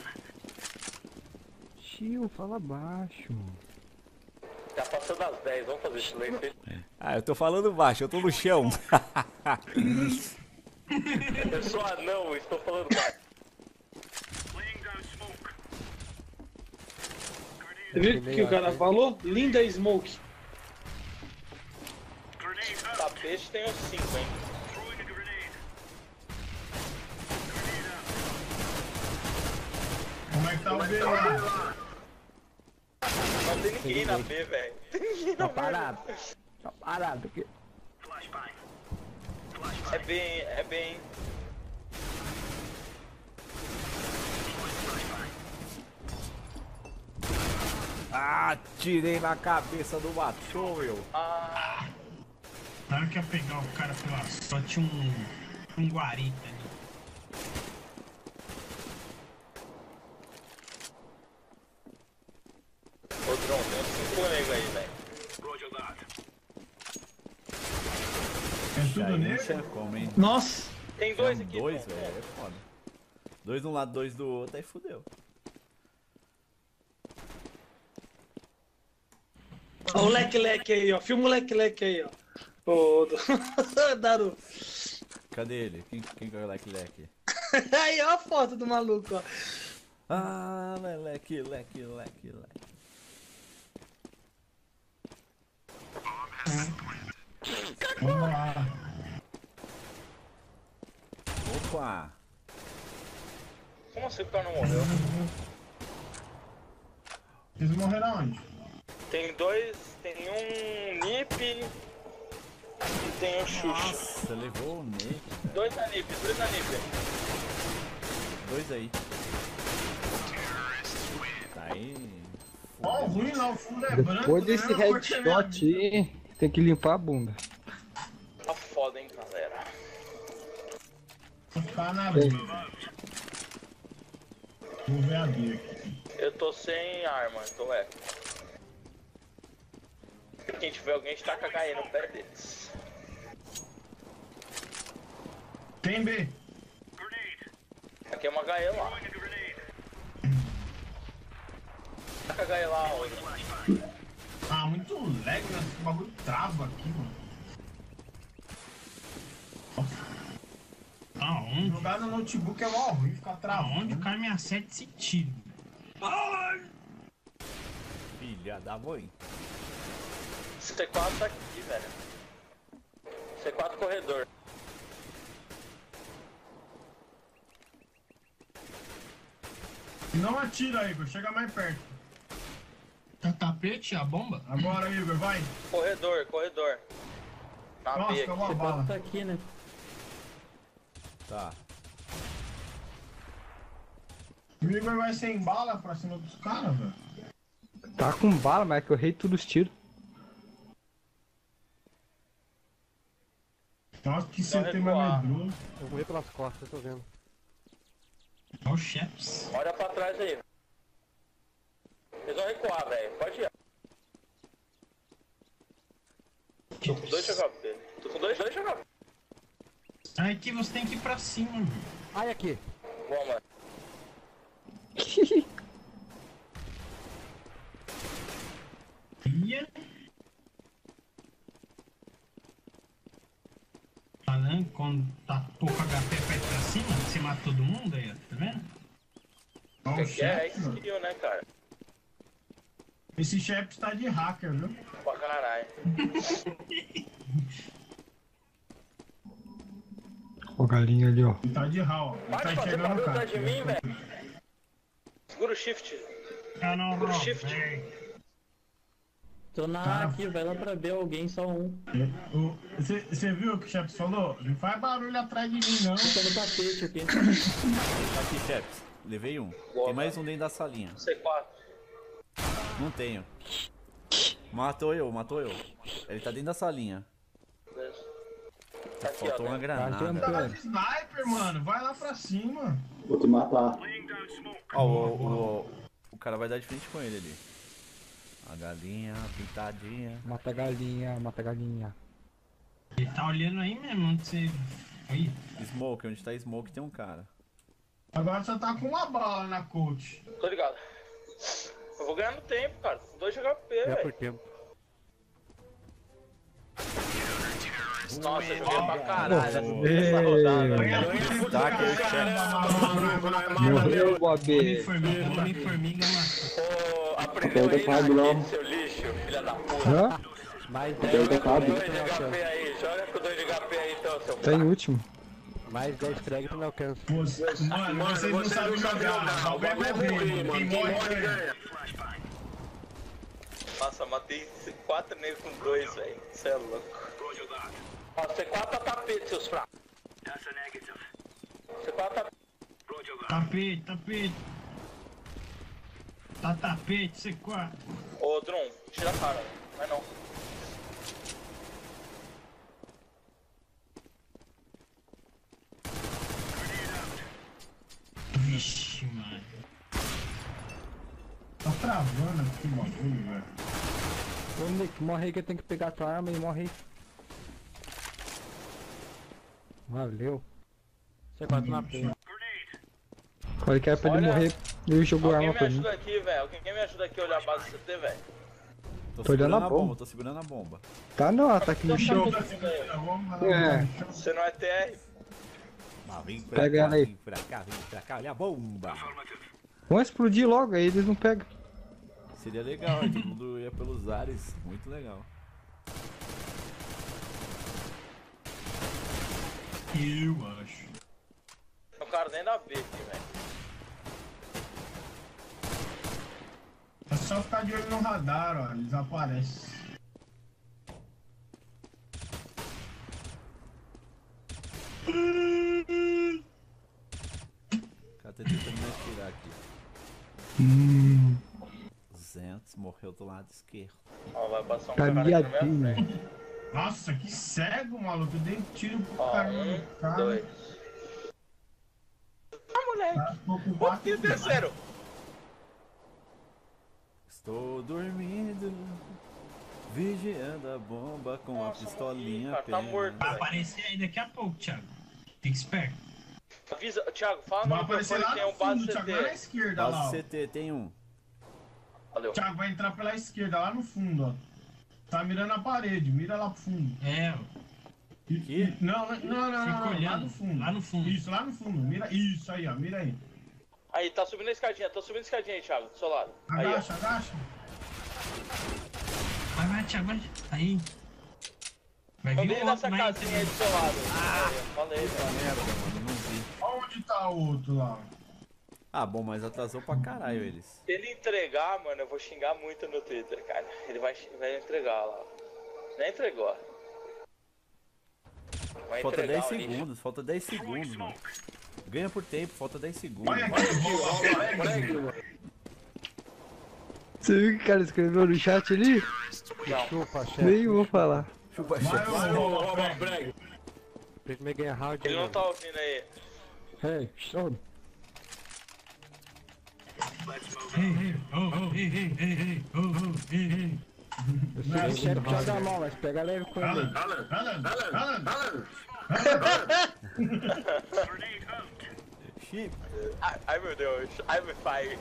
[SPEAKER 9] Tio, fala baixo.
[SPEAKER 1] Já passou das 10, vamos fazer silêncio.
[SPEAKER 4] Ah, eu tô falando baixo, eu tô no chão.
[SPEAKER 1] Eu sou anão, estou falando baixo.
[SPEAKER 3] Você viu o que o cara falou? Linda Smoke.
[SPEAKER 1] Tapete tem uns 5, hein?
[SPEAKER 7] Como é que tá o B lá?
[SPEAKER 1] Não tem ninguém na B, velho.
[SPEAKER 9] Tá parado. Tá parado aqui.
[SPEAKER 1] É bem.
[SPEAKER 4] Ah, tirei na cabeça do matou, meu.
[SPEAKER 1] Ah,
[SPEAKER 7] Na hora que ia pegar o cara pela só tinha um guarita ali.
[SPEAKER 1] ô Drone, tem uns 5 nego aí, velho.
[SPEAKER 7] É tudo
[SPEAKER 4] Aí não
[SPEAKER 7] negro?
[SPEAKER 4] tinha como, hein?
[SPEAKER 3] Nossa.
[SPEAKER 1] Tem dois
[SPEAKER 4] São
[SPEAKER 1] aqui.
[SPEAKER 4] dois,
[SPEAKER 1] Drone.
[SPEAKER 4] velho, é foda. Dois de um lado, dois do outro, aí fudeu.
[SPEAKER 3] Ó o leque-leque aí, ó. Filma o leque-leque aí, ó. Ô, Daru.
[SPEAKER 4] Cadê ele? Quem que é o leque-leque?
[SPEAKER 3] Aí, ó a foto do maluco, ó.
[SPEAKER 4] Ah, leque.
[SPEAKER 7] Vamos lá.
[SPEAKER 4] Opa!
[SPEAKER 1] Como assim o cara não morreu?
[SPEAKER 7] Eles morreram onde?
[SPEAKER 1] Tem dois, tem um Nip e tem um Xuxa.
[SPEAKER 4] Nossa, levou o Nick.
[SPEAKER 1] Dois na Nip.
[SPEAKER 4] Dois aí. Tá aí.
[SPEAKER 7] Ó, o ruim lá, o fundo é branco.
[SPEAKER 9] Depois desse
[SPEAKER 7] né? A cor que é minha
[SPEAKER 9] headshot aí, tem que limpar a bunda.
[SPEAKER 1] Tá foda, hein, galera.
[SPEAKER 7] Vou ficar na B. Vou ver a B aqui.
[SPEAKER 1] Eu tô sem arma, então é. Quem tiver alguém estaca HE no pé deles.
[SPEAKER 7] Tem B.
[SPEAKER 1] Aqui é uma HE lá. Taca HE lá, hoje.
[SPEAKER 7] Ah, muito lag, né? Esse bagulho trava aqui, mano. Aonde? Jogar no notebook é mó ruim, ficar travando. Aonde o cara me acerta esse tiro?
[SPEAKER 4] Filha da mãe.
[SPEAKER 1] C4 tá aqui, velho. C4 corredor.
[SPEAKER 7] Não atira, Igor. Chega mais perto.
[SPEAKER 11] Tá tapete a bomba?
[SPEAKER 7] Agora, Igor, vai.
[SPEAKER 1] Corredor. Na
[SPEAKER 7] Nossa,
[SPEAKER 1] B
[SPEAKER 7] acabou a
[SPEAKER 1] aqui.
[SPEAKER 7] bala.
[SPEAKER 8] Tá aqui, né?
[SPEAKER 4] Tá.
[SPEAKER 7] O Igor vai sem bala pra cima dos caras, velho.
[SPEAKER 9] Tá com bala, mas é que eu errei todos os tiros.
[SPEAKER 7] Nossa, que CT mais medroso.
[SPEAKER 5] Eu morri pelas costas, eu tô vendo.
[SPEAKER 7] Olha o Cheps.
[SPEAKER 1] Olha pra trás aí. Eles vão recuar, velho. Pode ir. Tô com 2 HP. Tô com 2 HP.
[SPEAKER 7] Aqui você tem que ir pra cima, velho.
[SPEAKER 5] Ai, aqui.
[SPEAKER 1] Bom, mano.
[SPEAKER 7] Ia. Falando quando tá pouco HP pra ir pra cima, você mata todo mundo aí, ó. Tá vendo? Ó, o
[SPEAKER 1] Que é
[SPEAKER 7] Cheps, mano.
[SPEAKER 1] skill, né, cara?
[SPEAKER 7] Esse Cheps tá de hacker, viu?
[SPEAKER 1] Pra caralho.
[SPEAKER 9] Ó, galinha ali, ó.
[SPEAKER 7] Ele tá de hall, ó. Ele tá chegando no cara.
[SPEAKER 1] de mim, velho. Segura o shift.
[SPEAKER 7] Ah, não,
[SPEAKER 1] Segura o
[SPEAKER 7] não.
[SPEAKER 1] shift.
[SPEAKER 8] Tô na A aqui, vai lá pra B alguém, só um.
[SPEAKER 7] Você viu o que o Chaps falou? Não faz barulho atrás de mim, não.
[SPEAKER 8] Tô no tapete aqui.
[SPEAKER 4] Aqui, chefes. Levei um. Tem mais um dentro da salinha.
[SPEAKER 1] C4.
[SPEAKER 4] Não tenho. Matou eu. Ele tá dentro da salinha.
[SPEAKER 1] Aqui,
[SPEAKER 4] Faltou
[SPEAKER 1] ó,
[SPEAKER 4] uma
[SPEAKER 7] Tá
[SPEAKER 4] granada.
[SPEAKER 7] de sniper, mano. Vai lá pra cima.
[SPEAKER 10] Vou te matar.
[SPEAKER 4] Ó, o cara vai dar de frente com ele ali. A galinha, pintadinha.
[SPEAKER 9] Mata a galinha, mata a galinha.
[SPEAKER 7] Ele tá olhando aí mesmo, onde você... Aí.
[SPEAKER 4] Smoke, onde tá Smoke tem um cara.
[SPEAKER 7] Agora você tá com uma bala na coach.
[SPEAKER 1] Tô ligado. Eu vou ganhar no tempo, cara. 2 HP, velho.
[SPEAKER 5] tempo.
[SPEAKER 1] Nossa, joguei pra caralho.
[SPEAKER 9] Essa
[SPEAKER 1] rodada.
[SPEAKER 4] Destaque aí,
[SPEAKER 9] Morreu, Bob.
[SPEAKER 7] Homem-formiga, mano.
[SPEAKER 1] Aprendeu aí na rede, seu lixo, filha da puta.
[SPEAKER 9] Hã?
[SPEAKER 5] Mais
[SPEAKER 1] 2
[SPEAKER 5] 10
[SPEAKER 1] de HP aí, joga com 2 de HP aí então, seu
[SPEAKER 9] Tá em último.
[SPEAKER 5] mais 10 frag tu não alcança.
[SPEAKER 7] Mano, vocês não sabem jogar. Alguém vai morrer, mano. Quem morre ganha.
[SPEAKER 1] Nossa, matei 4 negros com 2, velho. Cê é louco. Ó, C4 tá tapete, seus fracos. C4 tá...
[SPEAKER 7] Tapete. Tá tapete, C4.
[SPEAKER 1] Ô, Drum, tira a cara. Vai não.
[SPEAKER 7] Vixe, mano. Tá travando aqui o bagulho, velho.
[SPEAKER 9] Ô, Nick, morre aí que eu tenho que pegar a tua arma e morre aí. Valeu.
[SPEAKER 8] C4 na P.
[SPEAKER 9] Falei que era pra ele
[SPEAKER 1] Olha,
[SPEAKER 9] morrer, ele jogou a
[SPEAKER 1] Alguém
[SPEAKER 9] arma
[SPEAKER 1] me
[SPEAKER 9] pra mim.
[SPEAKER 1] ajuda aqui, velho. Alguém me ajuda aqui a olhar a base do CT, velho.
[SPEAKER 4] Tô
[SPEAKER 9] olhando
[SPEAKER 4] segurando
[SPEAKER 9] a
[SPEAKER 4] a
[SPEAKER 9] bomba.
[SPEAKER 4] bomba, tô segurando a bomba.
[SPEAKER 9] Tá não, ela tá aqui no chão. É.
[SPEAKER 1] Você não é TR?
[SPEAKER 4] Ah, vem
[SPEAKER 9] Pega
[SPEAKER 4] cá,
[SPEAKER 9] ela aí.
[SPEAKER 4] vem pra cá, olha a bomba.
[SPEAKER 9] Vamos explodir logo, aí eles não pegam.
[SPEAKER 4] Seria legal, todo mundo ia pelos ares, muito legal.
[SPEAKER 7] Eu acho.
[SPEAKER 1] O cara nem da B aqui, velho.
[SPEAKER 7] É só ficar de olho no radar, ó. Eles aparecem.
[SPEAKER 4] O cara tá tentando me atirar aqui. Zentz morreu do lado esquerdo.
[SPEAKER 1] Ó, vai passar um
[SPEAKER 9] Tá
[SPEAKER 1] cara aqui na minha
[SPEAKER 9] miadinho.
[SPEAKER 1] frente.
[SPEAKER 7] Nossa, que cego, maluco. Eu dei um tiro pro
[SPEAKER 1] Ó,
[SPEAKER 7] cara no
[SPEAKER 1] 1,
[SPEAKER 7] cara.
[SPEAKER 1] 2. Ah, moleque.
[SPEAKER 7] Tá,
[SPEAKER 1] E o terceiro?
[SPEAKER 4] Estou dormindo, vigiando a bomba com
[SPEAKER 1] Nossa,
[SPEAKER 4] a pistolinha
[SPEAKER 1] morri, cara, tá morto.
[SPEAKER 7] Vai
[SPEAKER 1] velho.
[SPEAKER 7] aparecer aí daqui a pouco, Thiago. Fica esperto.
[SPEAKER 1] Avisa, Thiago, fala no
[SPEAKER 7] Vai aparecer
[SPEAKER 1] microfone
[SPEAKER 7] lá
[SPEAKER 1] que tem
[SPEAKER 7] no
[SPEAKER 1] um base
[SPEAKER 7] fundo, Thiago. Lá na
[SPEAKER 1] CT.
[SPEAKER 7] esquerda, lá, ó.
[SPEAKER 4] Base CT tem um.
[SPEAKER 1] Valeu.
[SPEAKER 7] Thiago vai entrar pela esquerda, lá no fundo, ó. Tá mirando a parede, mira lá pro fundo.
[SPEAKER 11] É,
[SPEAKER 4] Aqui?
[SPEAKER 7] Não,
[SPEAKER 11] fica
[SPEAKER 7] lá
[SPEAKER 11] olhando.
[SPEAKER 7] no fundo.
[SPEAKER 11] Lá no fundo.
[SPEAKER 7] Isso, lá no fundo. Mira, isso aí, ó. Mira aí.
[SPEAKER 1] Aí, tá subindo a escadinha aí, Thiago, do seu lado. Aí, ó.
[SPEAKER 7] Agacha, agacha.
[SPEAKER 11] vai, Thiago, vai. Aí. Vai
[SPEAKER 1] Tô
[SPEAKER 11] vir
[SPEAKER 1] dentro
[SPEAKER 11] o outro,
[SPEAKER 1] dessa
[SPEAKER 11] vai.
[SPEAKER 1] casinha aí do seu lado. Falei, velho.
[SPEAKER 4] Merda, mano, não vi.
[SPEAKER 7] Onde tá o outro lá?
[SPEAKER 4] Ah, bom, mas atrasou pra caralho eles.
[SPEAKER 1] Se ele entregar, mano, eu vou xingar muito no Twitter, cara. Ele vai entregar lá. Nem entregou. Vai
[SPEAKER 4] Falta
[SPEAKER 1] entregar
[SPEAKER 4] 10
[SPEAKER 1] o lixo.
[SPEAKER 4] segundos, falta 10 segundos, mano. Ganha por tempo, falta 10 segundos.
[SPEAKER 7] Olha aqui,
[SPEAKER 9] Você viu o que o cara escreveu no chat ali?
[SPEAKER 5] Chupa, chefe.
[SPEAKER 9] Nem vou falar.
[SPEAKER 4] Chupa, chefe.
[SPEAKER 5] Primeiro ganha round.
[SPEAKER 1] Ele não tá ouvindo aí.
[SPEAKER 9] Hey, show. O chefe joga mal, mas pega leve com ele.
[SPEAKER 4] Chip.
[SPEAKER 1] Ai meu Deus, ai meu pai.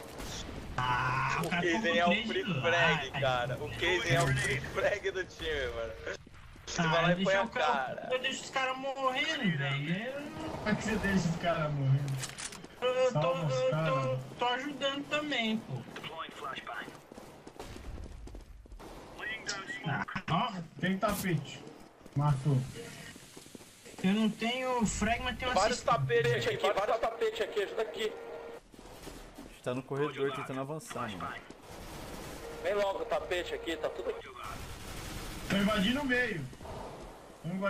[SPEAKER 1] O
[SPEAKER 11] cara
[SPEAKER 1] Kazen é
[SPEAKER 11] tomou
[SPEAKER 1] o
[SPEAKER 11] três
[SPEAKER 1] free
[SPEAKER 11] de
[SPEAKER 1] frag,
[SPEAKER 11] lá.
[SPEAKER 1] cara. O Kazen é o free frag do time, mano. Você vai lá e põe
[SPEAKER 11] deixa
[SPEAKER 1] a
[SPEAKER 11] o cara.
[SPEAKER 1] cara.
[SPEAKER 11] Eu deixo os caras morrendo, velho.
[SPEAKER 7] Como é que você deixa os caras morrendo?
[SPEAKER 11] Eu
[SPEAKER 7] Salva os caras.
[SPEAKER 11] tô ajudando também, pô.
[SPEAKER 7] Ó, tem tapete. Matou. Eu não tenho frag, mas tenho
[SPEAKER 1] Vários tapetes aqui, ajuda aqui.
[SPEAKER 4] A gente tá no corredor tentando avançar, mano.
[SPEAKER 1] Vem logo o tapete aqui, tá tudo aqui.
[SPEAKER 7] Tô invadindo o meio. Boa.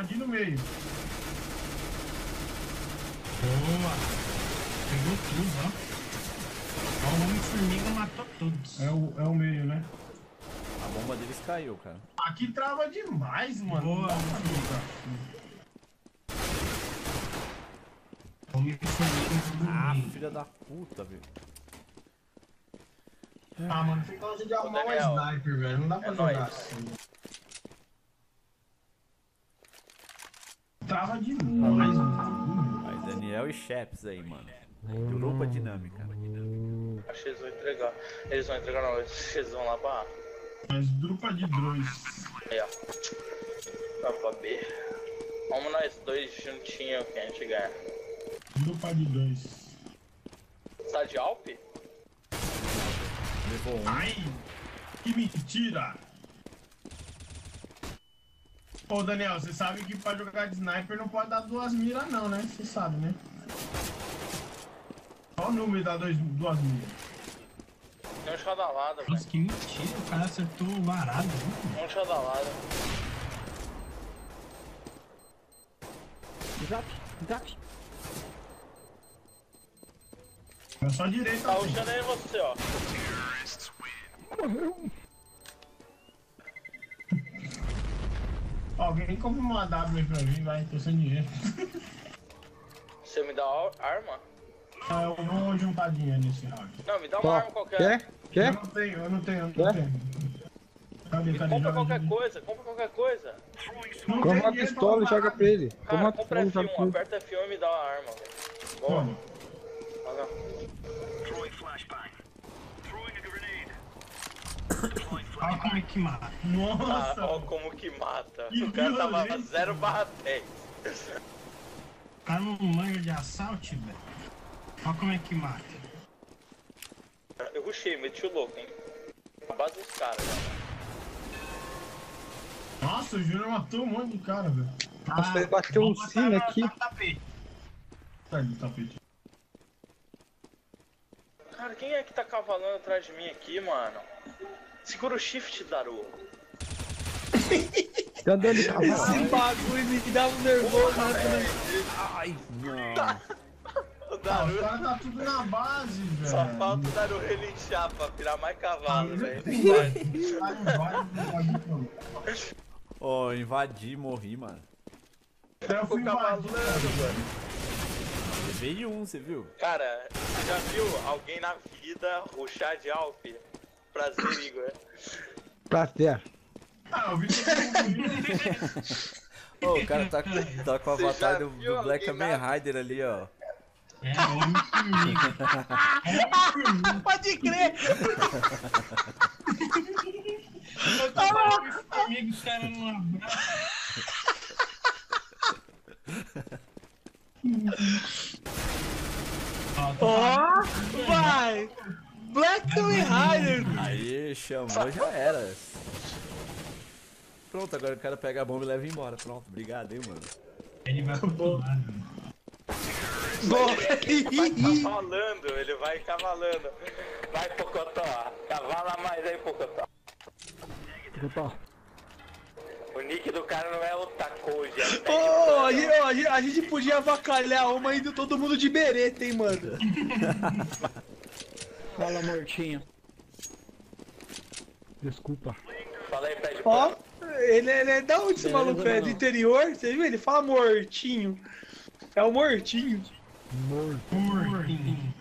[SPEAKER 7] Pegou tudo, ó. Ó, o Homem-Formiga matou todos. É o meio, né?
[SPEAKER 4] A bomba deles caiu, cara.
[SPEAKER 7] Aqui trava demais, mano. Boa,
[SPEAKER 4] Ah, filha da puta, velho.
[SPEAKER 7] Ah, mano, fica longe de arrumar um sniper, velho. Não dá pra jogar assim. Trava demais, mano.
[SPEAKER 4] Aí, Daniel e Chaps aí, mano. Europa dinâmica.
[SPEAKER 1] Acho que eles vão entregar. Eles vão entregar não, eles vão lá pra A.
[SPEAKER 7] Mas drupa de drones.
[SPEAKER 1] Aí, ó. Vai pra B. Vamos nós dois juntinhos que a gente ganha.
[SPEAKER 7] Drupa de 2.
[SPEAKER 1] Tá de Alp?
[SPEAKER 4] Levou um.
[SPEAKER 7] Ai, que mentira! Ô Daniel, você sabe que pra jogar de sniper não pode dar 2 miras não, né? Você sabe, né? Qual o número dá 2 miras?
[SPEAKER 1] Tem um chadalada, velho.
[SPEAKER 7] Nossa, que mentira, o cara acertou o varado.
[SPEAKER 1] Tem um chadalada.
[SPEAKER 5] Zap.
[SPEAKER 7] É só direita.
[SPEAKER 1] Tá rushando aí você, ó.
[SPEAKER 5] Morreu.
[SPEAKER 7] Alguém compra uma W aí pra mim, vai, tô sem dinheiro.
[SPEAKER 1] Você me dá arma?
[SPEAKER 7] Ah, eu vou juntar dinheiro nesse round.
[SPEAKER 1] Não, me dá uma arma qualquer.
[SPEAKER 7] Eu não tenho. Cadê?
[SPEAKER 1] Compra qualquer coisa,
[SPEAKER 7] Não
[SPEAKER 9] Compra
[SPEAKER 7] tem
[SPEAKER 9] uma
[SPEAKER 7] dinheiro
[SPEAKER 9] pistola e
[SPEAKER 7] pra
[SPEAKER 9] joga pra ele.
[SPEAKER 1] Cara,
[SPEAKER 9] Compra uma
[SPEAKER 1] compra
[SPEAKER 9] pistola e joga pra
[SPEAKER 1] F1,
[SPEAKER 9] ele.
[SPEAKER 1] aperta F1 e me dá uma arma, velho. Bom.
[SPEAKER 7] Olha como é que mata. Nossa!
[SPEAKER 1] Ó como que mata.
[SPEAKER 7] Que
[SPEAKER 1] O cara tava
[SPEAKER 7] violento.
[SPEAKER 1] 0/10.
[SPEAKER 7] O cara não manja de assalto, velho. Olha como é que mata.
[SPEAKER 1] Eu rushei, meti o louco, hein. A base dos caras, né?
[SPEAKER 7] Nossa, o Júnior matou um monte de cara, velho.
[SPEAKER 9] Nossa, ele bateu um sino aqui.
[SPEAKER 7] Sai do tapete.
[SPEAKER 1] Cara, quem é que tá cavalando atrás de mim aqui, mano? Segura o shift, Daru.
[SPEAKER 9] Tá dando de cavalo.
[SPEAKER 3] Esse bagulho me dá um nervoso, né?
[SPEAKER 4] Ai, não.
[SPEAKER 1] O
[SPEAKER 7] Os
[SPEAKER 1] Daru
[SPEAKER 7] caras tá tudo na base, velho.
[SPEAKER 1] só falta o Daru relinchar pra virar mais cavalo, velho.
[SPEAKER 4] Ó, invadi, morri, mano.
[SPEAKER 7] Eu fui
[SPEAKER 1] cavalando,
[SPEAKER 7] invadido.
[SPEAKER 1] mano.
[SPEAKER 4] Levei um, você viu?
[SPEAKER 1] Cara, você já viu alguém na vida rushar de Alp? Prazer, Igor.
[SPEAKER 9] Prazer.
[SPEAKER 7] Ah, eu vi que
[SPEAKER 4] Ô, o cara tá com o
[SPEAKER 1] Você
[SPEAKER 4] avatar
[SPEAKER 1] já
[SPEAKER 4] do
[SPEAKER 1] viu
[SPEAKER 4] Black
[SPEAKER 1] alguém
[SPEAKER 4] Kamen
[SPEAKER 1] na-
[SPEAKER 4] Rider ali, ó.
[SPEAKER 7] É, Homem-Formiga.
[SPEAKER 3] Pode crer!
[SPEAKER 7] Eu tô falando Homem-Formiga, os caras não abraçam.
[SPEAKER 3] Ó, vai! Black Kamen Rider!
[SPEAKER 4] Aí, chamou, já era. Pronto, agora o cara pega a bomba e leva embora. Pronto, obrigado, hein, mano.
[SPEAKER 7] Ele vai pro outro lado.
[SPEAKER 1] Ele vai cavalando. Vai, Pocotó. Cavala mais aí, Pocotó. O nick do cara não é o Takoji, é o
[SPEAKER 3] A gente podia avacalhar uma indo todo mundo de bereta, hein, mano?
[SPEAKER 8] Fala, mortinho.
[SPEAKER 5] Desculpa.
[SPEAKER 1] Fala aí, pede
[SPEAKER 3] Ó, ele é da onde esse
[SPEAKER 8] Beleza,
[SPEAKER 3] maluco é? Do
[SPEAKER 8] mano.
[SPEAKER 3] interior? Você viu? Ele fala mortinho. É o mortinho.
[SPEAKER 7] Mortinho.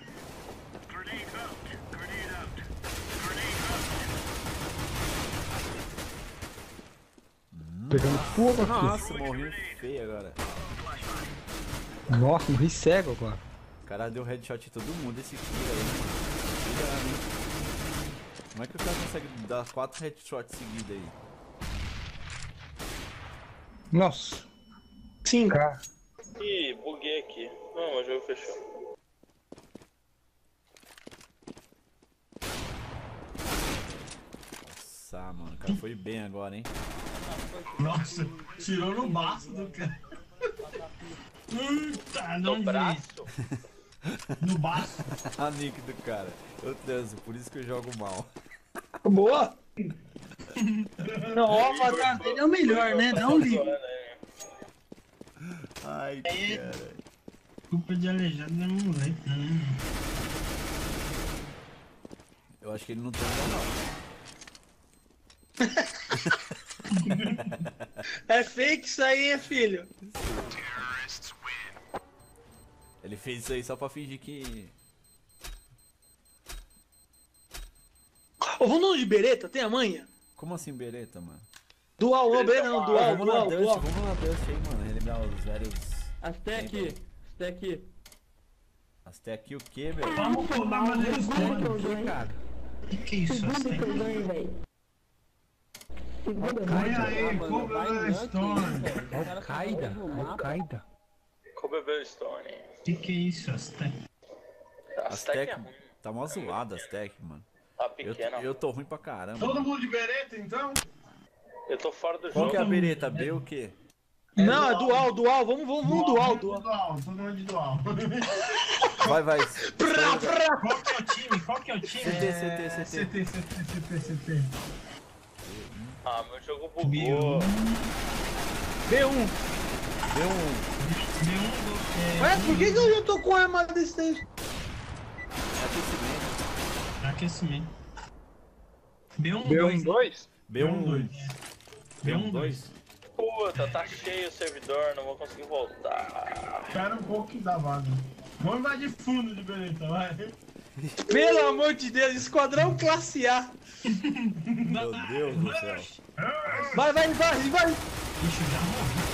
[SPEAKER 9] Pegando fogo aqui.
[SPEAKER 4] Nossa, morri feio agora.
[SPEAKER 9] Nossa, morri cego agora.
[SPEAKER 4] O cara deu headshot em todo mundo esse kill aí, mano. Como é que o cara consegue dar 4 headshots seguidos aí?
[SPEAKER 9] Nossa.
[SPEAKER 3] Sim.
[SPEAKER 9] Cara.
[SPEAKER 1] Ih, buguei aqui. Não, o jogo fechou.
[SPEAKER 4] Nossa, mano, o cara foi bem agora, hein?
[SPEAKER 7] Nossa, tirou no baço do cara. Eita, não
[SPEAKER 1] braço?
[SPEAKER 7] No baço.
[SPEAKER 4] A nick do cara. Eu transo, por isso que eu jogo mal.
[SPEAKER 3] Boa! Não, o avatar dele é o melhor, né? Não liga.
[SPEAKER 4] Ai, cara.
[SPEAKER 7] Culpa de aleijado não é moleque, né?
[SPEAKER 4] Eu acho que ele não transa, não.
[SPEAKER 3] É fake isso aí, hein, filho?
[SPEAKER 4] Ele fez isso aí só pra fingir que...
[SPEAKER 3] Ô, vamos no de bereta? Tem a manha?
[SPEAKER 4] Como assim bereta, mano?
[SPEAKER 3] Dual, não, bereta não, dual,
[SPEAKER 4] Vamos na
[SPEAKER 3] dual,
[SPEAKER 4] Dust,
[SPEAKER 3] dual.
[SPEAKER 4] vamos na Dust aí, mano. Relembrar os velhos...
[SPEAKER 8] Aztec.
[SPEAKER 4] Aztec o quê, meu?
[SPEAKER 7] Vamos pular uma deles,
[SPEAKER 5] cara.
[SPEAKER 7] Que isso, Aztec? Olha aí, Cobra Stone.
[SPEAKER 5] Al-Qaeda.
[SPEAKER 1] Kobe Stone.
[SPEAKER 7] Que é isso, Aztec?
[SPEAKER 1] Aztec é ruim.
[SPEAKER 4] Tá mó zoado Aztec, mano.
[SPEAKER 1] Tá pequeno.
[SPEAKER 4] Eu tô ruim pra caramba.
[SPEAKER 7] Todo mundo de bereta, então?
[SPEAKER 1] Eu tô fora do
[SPEAKER 4] Qual
[SPEAKER 1] jogo.
[SPEAKER 4] que é a bereta? B o quê?
[SPEAKER 3] Não, é dual, vamos dual.
[SPEAKER 7] Todo mundo de dual.
[SPEAKER 4] Vai.
[SPEAKER 7] Qual que é o time?
[SPEAKER 4] CT.
[SPEAKER 7] CT.
[SPEAKER 1] Ah, meu jogo bugou.
[SPEAKER 3] B1. Ué, por que eu já tô com arma desse aí?
[SPEAKER 7] Aquecimento. B1,
[SPEAKER 9] B1, 2?
[SPEAKER 4] B1,
[SPEAKER 7] 2.
[SPEAKER 1] Puta, tá cheio o servidor, não vou conseguir voltar.
[SPEAKER 7] Espera um pouco que dá vaga. Vamos invadir fundo de bereta, vai.
[SPEAKER 3] Pelo amor de Deus, esquadrão classe A.
[SPEAKER 4] Meu Deus do céu.
[SPEAKER 3] Vai.
[SPEAKER 7] Ixi, já morri.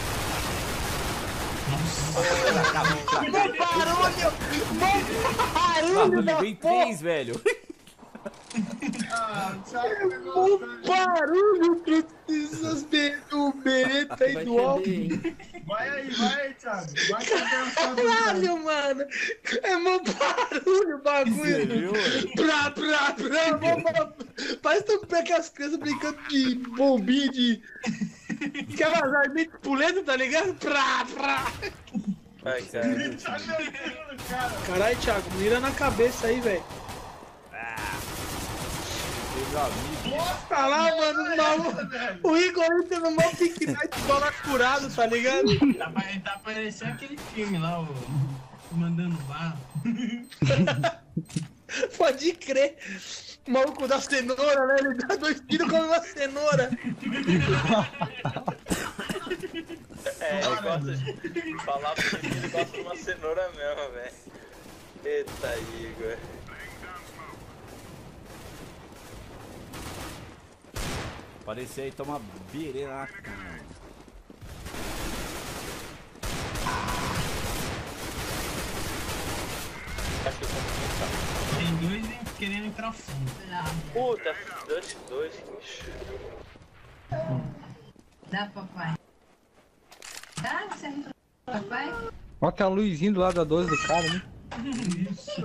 [SPEAKER 3] Barulho da
[SPEAKER 4] Levei
[SPEAKER 3] porra.
[SPEAKER 4] 3, velho.
[SPEAKER 3] Barulho dessas do bereta aí do alto.
[SPEAKER 7] Vai aí, Thiago. Vai
[SPEAKER 3] Caralho, mano. É mó barulho o bagulho. Parece que tu pega as crianças brincando de bombinha de... Aquelas arminhas de puleta, tá ligado?
[SPEAKER 1] Ai, cara.
[SPEAKER 3] Caralho, Thiago, mira na cabeça aí, velho. Tá lá, mano, o maluco. O Igor aí tendo um mó pique night, bola curado, tá ligado?
[SPEAKER 7] Tá parecendo aquele filme lá, o Mandando Barra.
[SPEAKER 3] Pode crer. O maluco da cenoura, né? Ele dá 2 tiros com uma cenoura.
[SPEAKER 1] Ele gosta de falar porque ele gosta de uma cenoura mesmo, velho. Eita, Igor.
[SPEAKER 4] Aparecer aí, toma bireira na cara.
[SPEAKER 1] Acho que eu vou
[SPEAKER 7] Tem dois querendo entrar fundo.
[SPEAKER 1] Puta, Dust 2, bicho.
[SPEAKER 12] Dá, papai. Dá, você não papai?
[SPEAKER 9] Olha aquela luzinha do lado da 12 do cara, né?
[SPEAKER 7] Isso.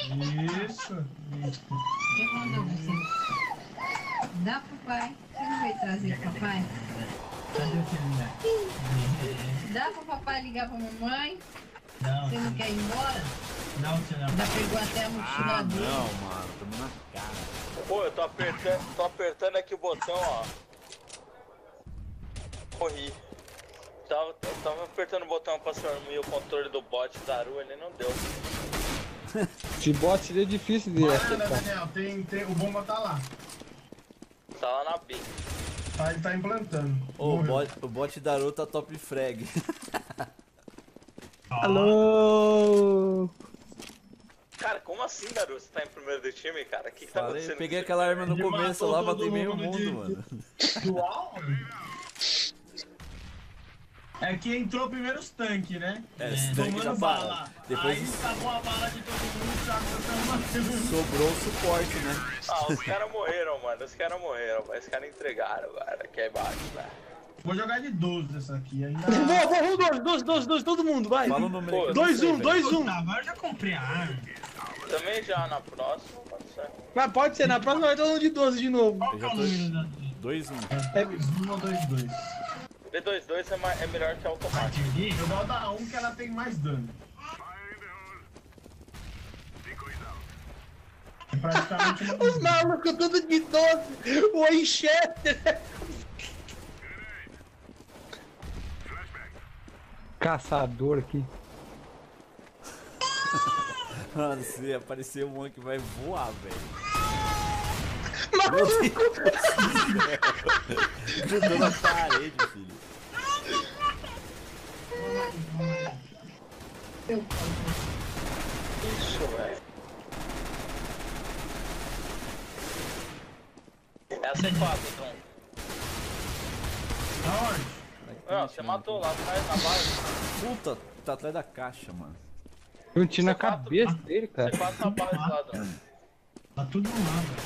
[SPEAKER 12] Quem mandou você? Dá, papai. Você não vai trazer papai?
[SPEAKER 7] Cadê o filho?
[SPEAKER 12] Dá pra papai ligar pra mamãe?
[SPEAKER 7] Não.
[SPEAKER 12] Você não quer ir embora?
[SPEAKER 7] Não, você não.
[SPEAKER 12] Já pegou até a mochila dele.
[SPEAKER 4] Não, mano, tamo na cara.
[SPEAKER 1] Pô, eu tô apertando aqui o botão, ó. Morri. Tava apertando o botão pra assumir o controle do bot da Aru, ele não deu.
[SPEAKER 9] De bot seria difícil de
[SPEAKER 7] Olha,
[SPEAKER 9] acertar.
[SPEAKER 7] Daniel, o bomba tá lá.
[SPEAKER 1] Tá lá na B.
[SPEAKER 7] Ele tá implantando.
[SPEAKER 4] Ô, o bot da Aru tá top frag.
[SPEAKER 9] Alô!
[SPEAKER 1] Cara, como assim, Daru? Você tá em primeiro do time, cara? O que tá
[SPEAKER 4] Falei,
[SPEAKER 1] acontecendo?
[SPEAKER 4] peguei aquela arma no
[SPEAKER 7] Ele
[SPEAKER 4] começo
[SPEAKER 7] matou
[SPEAKER 4] lá,
[SPEAKER 7] todo
[SPEAKER 4] matei meio
[SPEAKER 7] mundo
[SPEAKER 4] mundo, mano.
[SPEAKER 7] Dual? É que entrou primeiro os tanques, né?
[SPEAKER 4] É, os tanques
[SPEAKER 7] tomando
[SPEAKER 4] da
[SPEAKER 7] bala.
[SPEAKER 4] bala. Depois
[SPEAKER 7] Aí acabou a bala de todo mundo, já matando.
[SPEAKER 4] sobrou o suporte, né?
[SPEAKER 1] Ah, os caras morreram, mano. Os caras morreram, mas os caras entregaram, cara. Aqui é embaixo, velho.
[SPEAKER 7] Vou jogar de 12 essa aqui ainda.
[SPEAKER 3] Vamos, 2, todo mundo, vai.
[SPEAKER 4] Fala o número aí.
[SPEAKER 3] 2-1, 2-1.
[SPEAKER 7] Agora eu já comprei a arma.
[SPEAKER 1] Também já na próxima, pode ser.
[SPEAKER 3] Mas pode ser, na próxima vai todo mundo de 12 de novo.
[SPEAKER 7] Qual que é o número
[SPEAKER 4] 2-1.
[SPEAKER 7] É 2-1 ou 2-2.
[SPEAKER 1] B22 é melhor que automático.
[SPEAKER 7] Eu vou dar 1 que ela tem mais dano. É praticamente uma...
[SPEAKER 3] Os malucos tudo de 12. O Winchester.
[SPEAKER 9] Caçador aqui.
[SPEAKER 4] Mano, se aparecer um que vai voar, velho. Grudou na parede, filho.
[SPEAKER 1] Isso, velho. É a C4, então.
[SPEAKER 7] Aonde?
[SPEAKER 1] Não, você matou lá atrás na base.
[SPEAKER 4] Puta, tá atrás da caixa, mano.
[SPEAKER 9] Eu tinha na cabeça dele, cara.
[SPEAKER 1] C4 na base lá, Dom.
[SPEAKER 7] Tá tudo no ar, velho.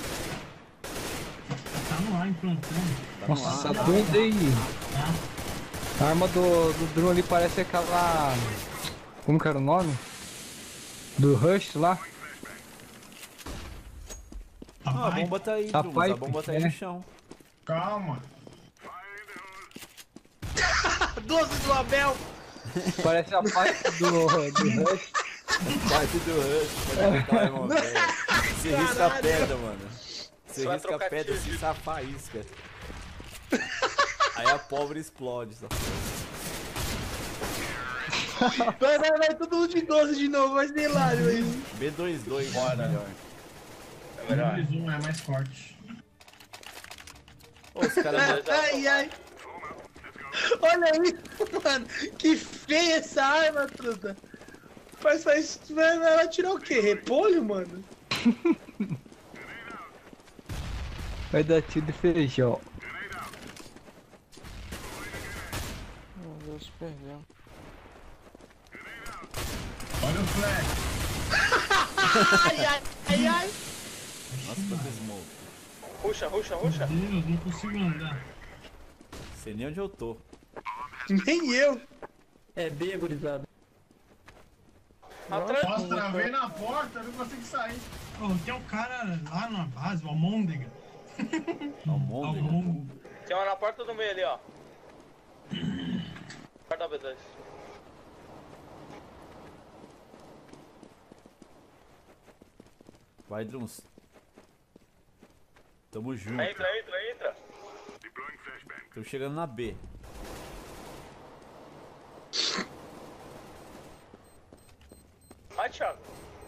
[SPEAKER 7] Tá no ar, implantando.
[SPEAKER 9] Nossa, doido aí. A arma do drone ali parece aquela... Como que era o nome? Do Rush lá.
[SPEAKER 4] Ah, a bomba tá aí, Drumas. A bomba tá aí no chão.
[SPEAKER 7] Calma.
[SPEAKER 3] 12 do Abel.
[SPEAKER 9] Parece a parte do Rush.
[SPEAKER 4] Parte do Rush, pode botar, irmão. Você risca a pedra, mano. Você risca a pedra, se safar isca. Aí a pobre explode.
[SPEAKER 3] Vai todo mundo de 12 de novo, vai ser hilário aí.
[SPEAKER 4] B22,
[SPEAKER 1] Bora.
[SPEAKER 4] melhor.
[SPEAKER 1] É melhor.
[SPEAKER 7] 2-1 é mais forte.
[SPEAKER 4] Ô, os caras...
[SPEAKER 3] Ai. Olha isso, mano. Que feia essa arma, truta. Vai tirar o quê? Repolho, mano?
[SPEAKER 9] Vai dar tiro de feijão.
[SPEAKER 13] Meu Deus, perdeu.
[SPEAKER 7] Olha o flash.
[SPEAKER 3] ai.
[SPEAKER 4] Nossa, quanto smoke.
[SPEAKER 1] Ruxa.
[SPEAKER 7] Meu Deus, não consigo andar.
[SPEAKER 4] Sei nem onde eu tô.
[SPEAKER 3] Nem eu.
[SPEAKER 8] É B, gurizada.
[SPEAKER 1] Atrás.
[SPEAKER 7] Nossa, travei na porta, eu não consigo sair. Tem um cara lá na base, o Almôndega.
[SPEAKER 4] Almôndega?
[SPEAKER 1] Tem uma na porta do meio ali, ó. Porta da B2.
[SPEAKER 4] Vai, Druns. Tamo junto.
[SPEAKER 1] Entra.
[SPEAKER 4] Tô chegando na B.
[SPEAKER 1] Vai, Thiago.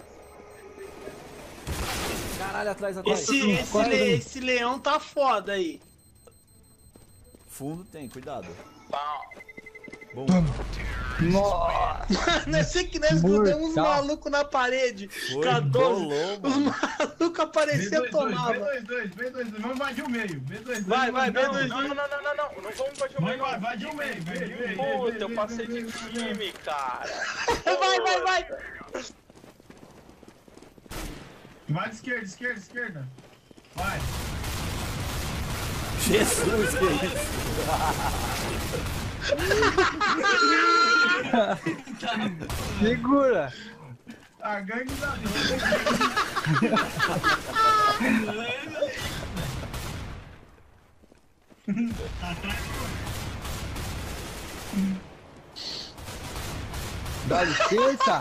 [SPEAKER 4] Caralho, atrás.
[SPEAKER 3] Esse leão tá foda aí.
[SPEAKER 4] Fundo tem, cuidado.
[SPEAKER 1] Pau.
[SPEAKER 4] Bom.
[SPEAKER 9] Nossa!
[SPEAKER 3] Mano, eu sei que nós grudamos uns malucos na parede.
[SPEAKER 4] Foi,
[SPEAKER 3] 14.
[SPEAKER 4] bolou,
[SPEAKER 3] Os malucos apareciam e tomavam.
[SPEAKER 7] B22, vamos invadir o meio. B22.
[SPEAKER 3] Vai,
[SPEAKER 1] Não
[SPEAKER 3] B22.
[SPEAKER 1] vamos invadir o meio.
[SPEAKER 7] Vai, invade o meio.
[SPEAKER 1] Puta, eu passei de time, cara.
[SPEAKER 3] Vai.
[SPEAKER 7] Invade esquerda. Vai.
[SPEAKER 4] Jesus, que isso?
[SPEAKER 9] Segura!
[SPEAKER 7] A gangue da
[SPEAKER 9] Dá licença!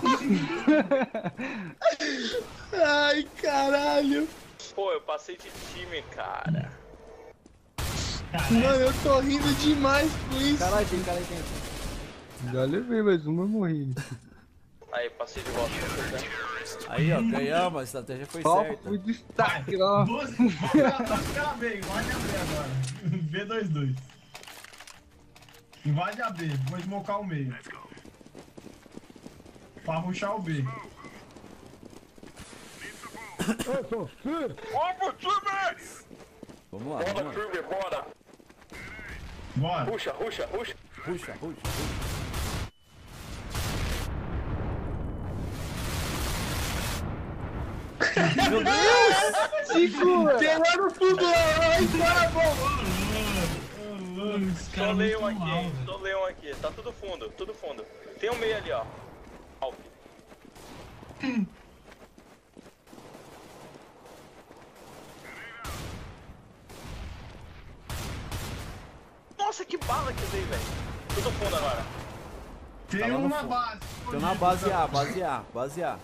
[SPEAKER 3] Ai, caralho.
[SPEAKER 1] Pô, eu passei de time, cara.
[SPEAKER 3] Mano, eu tô rindo demais com isso.
[SPEAKER 4] Caralho, tem cara aí dentro.
[SPEAKER 9] Já levei mais uma e morri.
[SPEAKER 1] Aí, passei de volta.
[SPEAKER 4] Aí, ó, ganhamos, a estratégia foi
[SPEAKER 9] Só
[SPEAKER 4] certa.
[SPEAKER 9] o destaque, ó.
[SPEAKER 7] 12, vamos pegar B, invade a B agora. B22. Invade a B, vou esmocar o meio. Pra rushar o B.
[SPEAKER 4] Vamos lá, vamos lá.
[SPEAKER 7] Bora.
[SPEAKER 1] Ruxa.
[SPEAKER 4] Puxa. Meu Deus!
[SPEAKER 3] Segura! Tem lá no fundo, aí fora, bom!
[SPEAKER 1] Tô leão aqui. Tá tudo fundo. Tem um meio ali, ó. Alp. Nossa, que bala que eu dei, velho. Tudo fundo agora.
[SPEAKER 7] Tem
[SPEAKER 4] Tá lá no
[SPEAKER 7] uma
[SPEAKER 4] fundo.
[SPEAKER 7] base.
[SPEAKER 4] Tô na base A, base A, base A.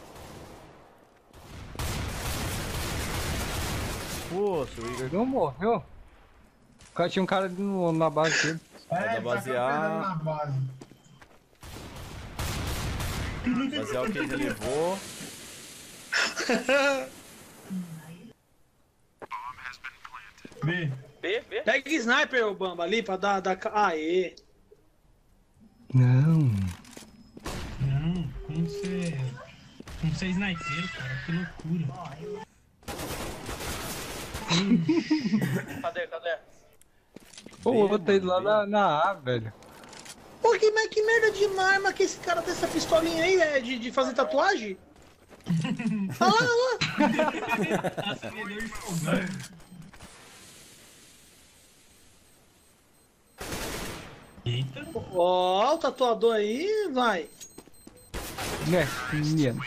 [SPEAKER 9] Poxa, o Igor não morreu. O cara tinha um cara na base dele.
[SPEAKER 4] Da base A.
[SPEAKER 7] Na base.
[SPEAKER 4] Base A o que ele levou.
[SPEAKER 7] B.
[SPEAKER 1] B.
[SPEAKER 3] Pega sniper, ô Bamba, ali pra dar. Aê.
[SPEAKER 9] Não.
[SPEAKER 11] Não, como você é sniper, cara, que loucura.
[SPEAKER 1] Cadê?
[SPEAKER 9] Pô, o outro aí lá na A, velho.
[SPEAKER 3] Pô, mas que merda de arma que esse cara dessa pistolinha aí é de fazer tatuagem? Olha lá.
[SPEAKER 11] Acendedor de fogão. Eita.
[SPEAKER 3] Ó, o tatuador aí, vai.
[SPEAKER 9] Né, menino.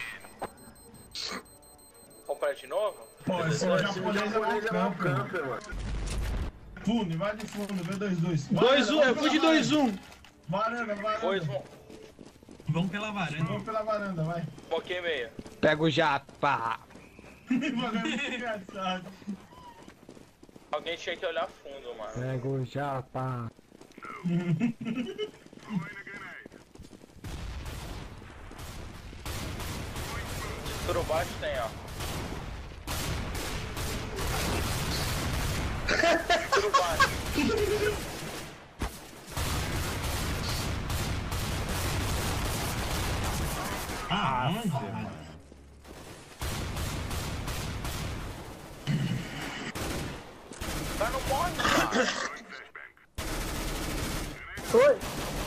[SPEAKER 1] Comprar de novo?
[SPEAKER 7] Pô, esse japonês é um camper, mano. Fundo, invade fundo, B22.
[SPEAKER 3] 2-1, eu fui de 2-1.
[SPEAKER 7] Varanda.
[SPEAKER 1] 2-1.
[SPEAKER 11] Vamos pela varanda.
[SPEAKER 7] Vamos pela varanda, vai.
[SPEAKER 1] Moquei meio.
[SPEAKER 9] Pega o japa.
[SPEAKER 7] Bagulho engraçado.
[SPEAKER 1] Alguém tinha que olhar fundo, mano.
[SPEAKER 9] Pega o japa.
[SPEAKER 1] Turo baixo tem, ó. Turo baixo. Tá no monte, cara.
[SPEAKER 3] Oi.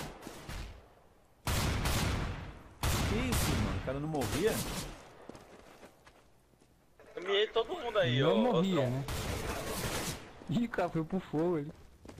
[SPEAKER 4] Que isso, mano? O cara não morria?
[SPEAKER 1] Eu miei todo mundo aí,
[SPEAKER 9] Não
[SPEAKER 1] ó.
[SPEAKER 9] morria, né? Ih, cara, foi pro fogo ali.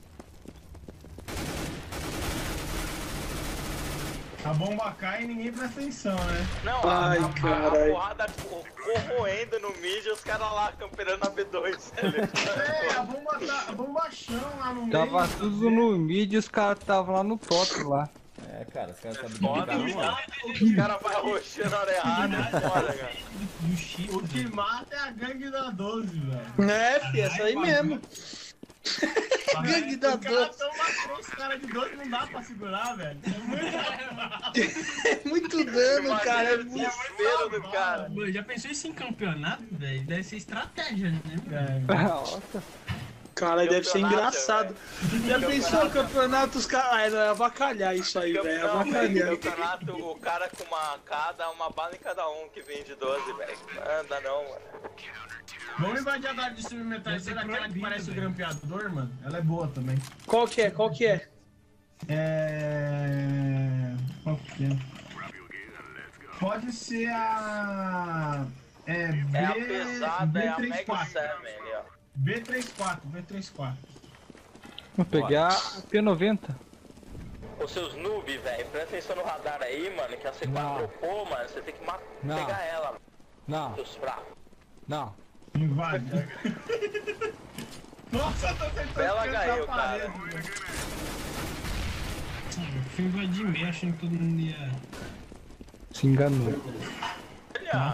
[SPEAKER 7] A bomba cai e ninguém presta atenção, né?
[SPEAKER 1] Não,
[SPEAKER 3] Ai,
[SPEAKER 1] a
[SPEAKER 3] caralho.
[SPEAKER 1] porrada corroendo no mid e os caras lá camperando a B2.
[SPEAKER 7] É, a bomba chão lá no meio.
[SPEAKER 9] Tava tudo no mid e os caras estavam lá no top lá.
[SPEAKER 4] É, cara, os caras sabem
[SPEAKER 1] Foda,
[SPEAKER 4] brincar,
[SPEAKER 1] os caras vão roxando na hora errada, é foda, cara.
[SPEAKER 7] O que mata é a gangue da 12, velho.
[SPEAKER 3] É, filho, essa aí mesmo. Gangue da
[SPEAKER 7] O cara
[SPEAKER 3] 12.
[SPEAKER 7] toma 3 caras de 12 não dá pra segurar, velho.
[SPEAKER 3] É muito dano, cara. É muito...
[SPEAKER 1] Desespero do cara.
[SPEAKER 11] Mano, já pensou isso em campeonato, velho? Deve ser estratégia, né?
[SPEAKER 9] Nossa.
[SPEAKER 3] Cara, deve ser
[SPEAKER 1] Campeonato,
[SPEAKER 3] engraçado. Já pensou o campeonato, os caras. É avacalhar isso aí, velho. É avacalhar.
[SPEAKER 1] Campeonato, o cara com uma bala em cada um que vem de 12, velho. Anda não, mano.
[SPEAKER 7] Vamos invadir agora de submetralha daquela que parece o grampeador, mano. Ela é boa também.
[SPEAKER 3] Qual que é? Qual que é?
[SPEAKER 7] Qual que é? Pode ser a...
[SPEAKER 1] É a pesada, é a Mega 7 ali, ó.
[SPEAKER 7] B34.
[SPEAKER 9] Vou pegar a P90.
[SPEAKER 1] Ô seus noob, velho, presta atenção no radar aí, mano, que a C4 dropou, mano, você tem que pegar ela, mano.
[SPEAKER 9] Não.
[SPEAKER 1] Seus fracos.
[SPEAKER 9] Não.
[SPEAKER 7] Invade. Nossa, eu tô tentando
[SPEAKER 1] Ela
[SPEAKER 7] esquentar
[SPEAKER 1] ganhou,
[SPEAKER 7] a parede,
[SPEAKER 1] cara.
[SPEAKER 7] velho.
[SPEAKER 11] Eu fui invadir meio achando que todo mundo ia.
[SPEAKER 9] Se enganou.
[SPEAKER 1] Olha,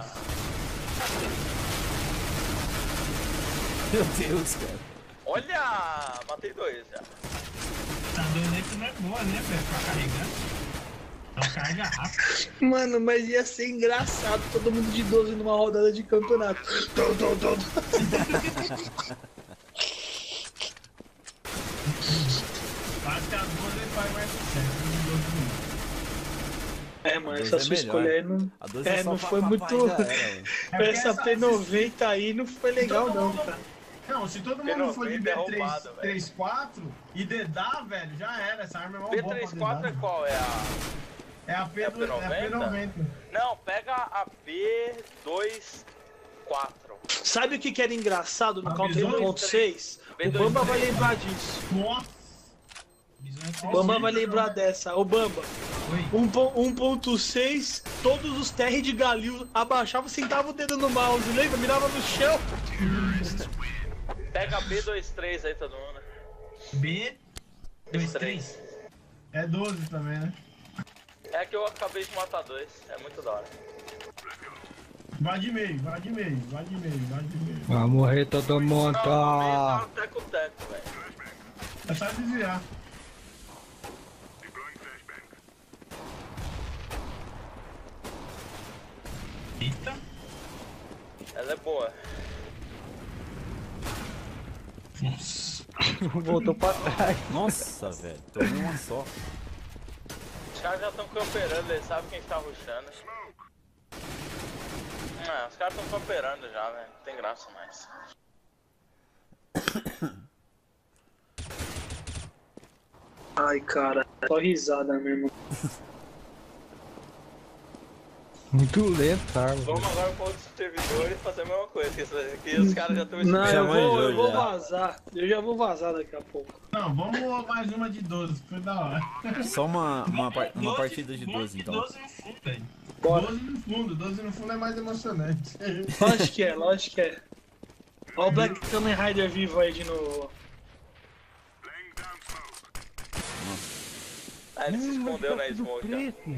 [SPEAKER 4] Meu Deus, cara.
[SPEAKER 1] olha, matei 2 já.
[SPEAKER 11] Tá doido aí que não é boa, né, velho? Pra carregar. Ela carrega rápido.
[SPEAKER 3] Mano, mas ia ser engraçado todo mundo de 12 numa rodada de campeonato.
[SPEAKER 7] Acho que a 12 faz mais sucesso.
[SPEAKER 3] É, mano,
[SPEAKER 4] A
[SPEAKER 3] essa
[SPEAKER 4] 12
[SPEAKER 3] sua
[SPEAKER 4] é melhor.
[SPEAKER 3] escolha aí não.
[SPEAKER 4] A 12
[SPEAKER 3] É,
[SPEAKER 4] só
[SPEAKER 3] não
[SPEAKER 4] pra
[SPEAKER 3] foi muito.
[SPEAKER 4] papai já era, velho.
[SPEAKER 3] Essa P90 aí não foi legal, não, cara.
[SPEAKER 7] Não, se todo mundo for de
[SPEAKER 1] B90 é roubado,
[SPEAKER 7] B34 e dedar, velho, já era. Essa arma é uma boa pra
[SPEAKER 1] B34 é
[SPEAKER 7] dedar.
[SPEAKER 1] qual? É a...
[SPEAKER 7] É a P90?
[SPEAKER 1] Não, pega a B24.
[SPEAKER 3] Sabe o que era engraçado no
[SPEAKER 7] A
[SPEAKER 3] Counter
[SPEAKER 7] B2?
[SPEAKER 3] 1.6? O Bamba vai lembrar disso.
[SPEAKER 7] Nossa!
[SPEAKER 3] O Bamba vai lembrar dessa. Ô Bamba, 1.6, todos os TR de Galil abaixavam, sentava o dedo no mouse, lembra? Mirava no chão.
[SPEAKER 1] Pega a B23 aí, todo mundo.
[SPEAKER 11] B.
[SPEAKER 1] 3.
[SPEAKER 7] É 12 também, né?
[SPEAKER 1] É que eu acabei de matar 2. É muito da hora.
[SPEAKER 7] Vai de meio, vai de meio, vai de meio, vai de meio.
[SPEAKER 9] Vai morrer todo mundo.
[SPEAKER 1] Não, tá teco-teco, velho.
[SPEAKER 7] É só desviar.
[SPEAKER 11] Eita.
[SPEAKER 1] Ela é boa.
[SPEAKER 11] Nossa.
[SPEAKER 9] Voltou pra trás.
[SPEAKER 4] Nossa, velho. Tomei uma só.
[SPEAKER 1] Os caras já estão camperando, eles sabem quem tá rushando. Ah, os caras estão camperando já, velho. Não tem graça mais.
[SPEAKER 3] Ai, cara, só risada mesmo.
[SPEAKER 9] Muito lento, tá?
[SPEAKER 1] Vamos agora para outros servidores e fazer a mesma coisa. Que os caras já estão
[SPEAKER 3] Não, eu vou
[SPEAKER 4] já.
[SPEAKER 3] vazar. Eu já vou vazar daqui a pouco.
[SPEAKER 7] Não, vamos mais uma de 12, foi da hora.
[SPEAKER 4] Só uma partida de 12, então.
[SPEAKER 11] 12 no fundo, velho.
[SPEAKER 3] Bora.
[SPEAKER 7] 12 no fundo é mais emocionante.
[SPEAKER 3] Lógico que é, lógico que é. Olha o Black Kamen Rider vivo aí de novo.
[SPEAKER 1] Ah, ele se escondeu na smoke.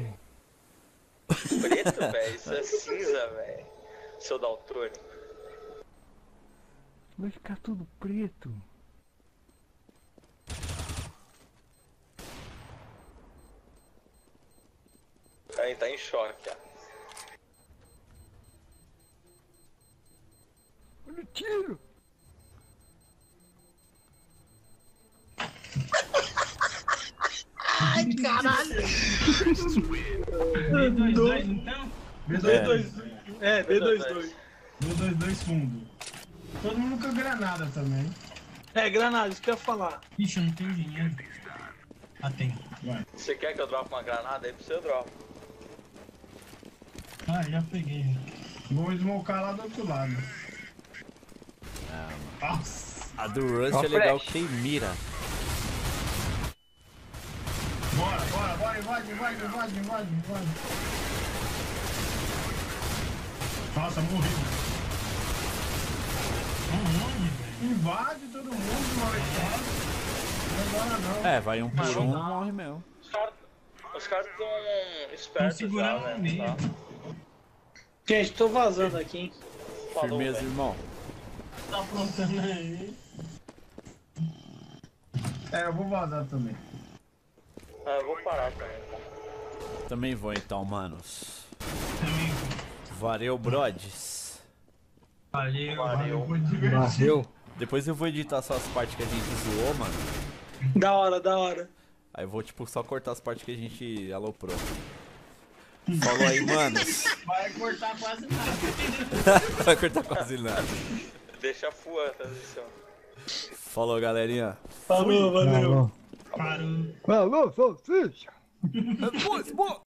[SPEAKER 1] Preto, velho? Isso é cinza, velho. Seu daltônico.
[SPEAKER 9] Vai ficar tudo preto.
[SPEAKER 1] Aí tá em choque, ó.
[SPEAKER 9] Olha o tiro.
[SPEAKER 3] Ai, caralho!
[SPEAKER 11] B22 então?
[SPEAKER 3] B22. É, B22.
[SPEAKER 7] B22 fundo. Todo mundo com granada também.
[SPEAKER 3] É, granada, isso que eu ia falar.
[SPEAKER 11] Ixi, eu não tenho dinheiro. Ah, tem.
[SPEAKER 7] Vai.
[SPEAKER 1] Você quer que eu drope uma granada aí pra você, eu dropo.
[SPEAKER 11] Ah, já peguei.
[SPEAKER 7] Vou smocar lá do outro lado.
[SPEAKER 11] Nossa.
[SPEAKER 4] A do Rust é legal que tem mira.
[SPEAKER 7] Bora, invade. Nossa, morri. Invade todo mundo, mano. Agora não.
[SPEAKER 4] É, vai um por um, morre mesmo.
[SPEAKER 1] Os caras tão espertos já, velho. Tá?
[SPEAKER 3] Gente, tô vazando aqui, hein?
[SPEAKER 1] Falou,
[SPEAKER 4] Firmeza,
[SPEAKER 1] velho.
[SPEAKER 4] irmão.
[SPEAKER 11] Tá aprontando aí.
[SPEAKER 7] É, eu vou vazar também.
[SPEAKER 1] Ah, eu vou parar também.
[SPEAKER 4] Também vou então, manos.
[SPEAKER 11] Também.
[SPEAKER 4] Valeu, brodes.
[SPEAKER 11] Valeu.
[SPEAKER 9] Valeu.
[SPEAKER 4] Depois eu vou editar só as partes que a gente zoou, mano.
[SPEAKER 3] Da hora.
[SPEAKER 4] Aí eu vou, tipo, só cortar as partes que a gente aloprou. Falou aí, manos.
[SPEAKER 11] Vai cortar quase nada.
[SPEAKER 4] Vai cortar quase nada.
[SPEAKER 1] Deixa full a transição.
[SPEAKER 4] Falou, galerinha.
[SPEAKER 3] Falou, valeu.
[SPEAKER 11] Parou.
[SPEAKER 9] Falou, salsicha.
[SPEAKER 4] É nóis, pô.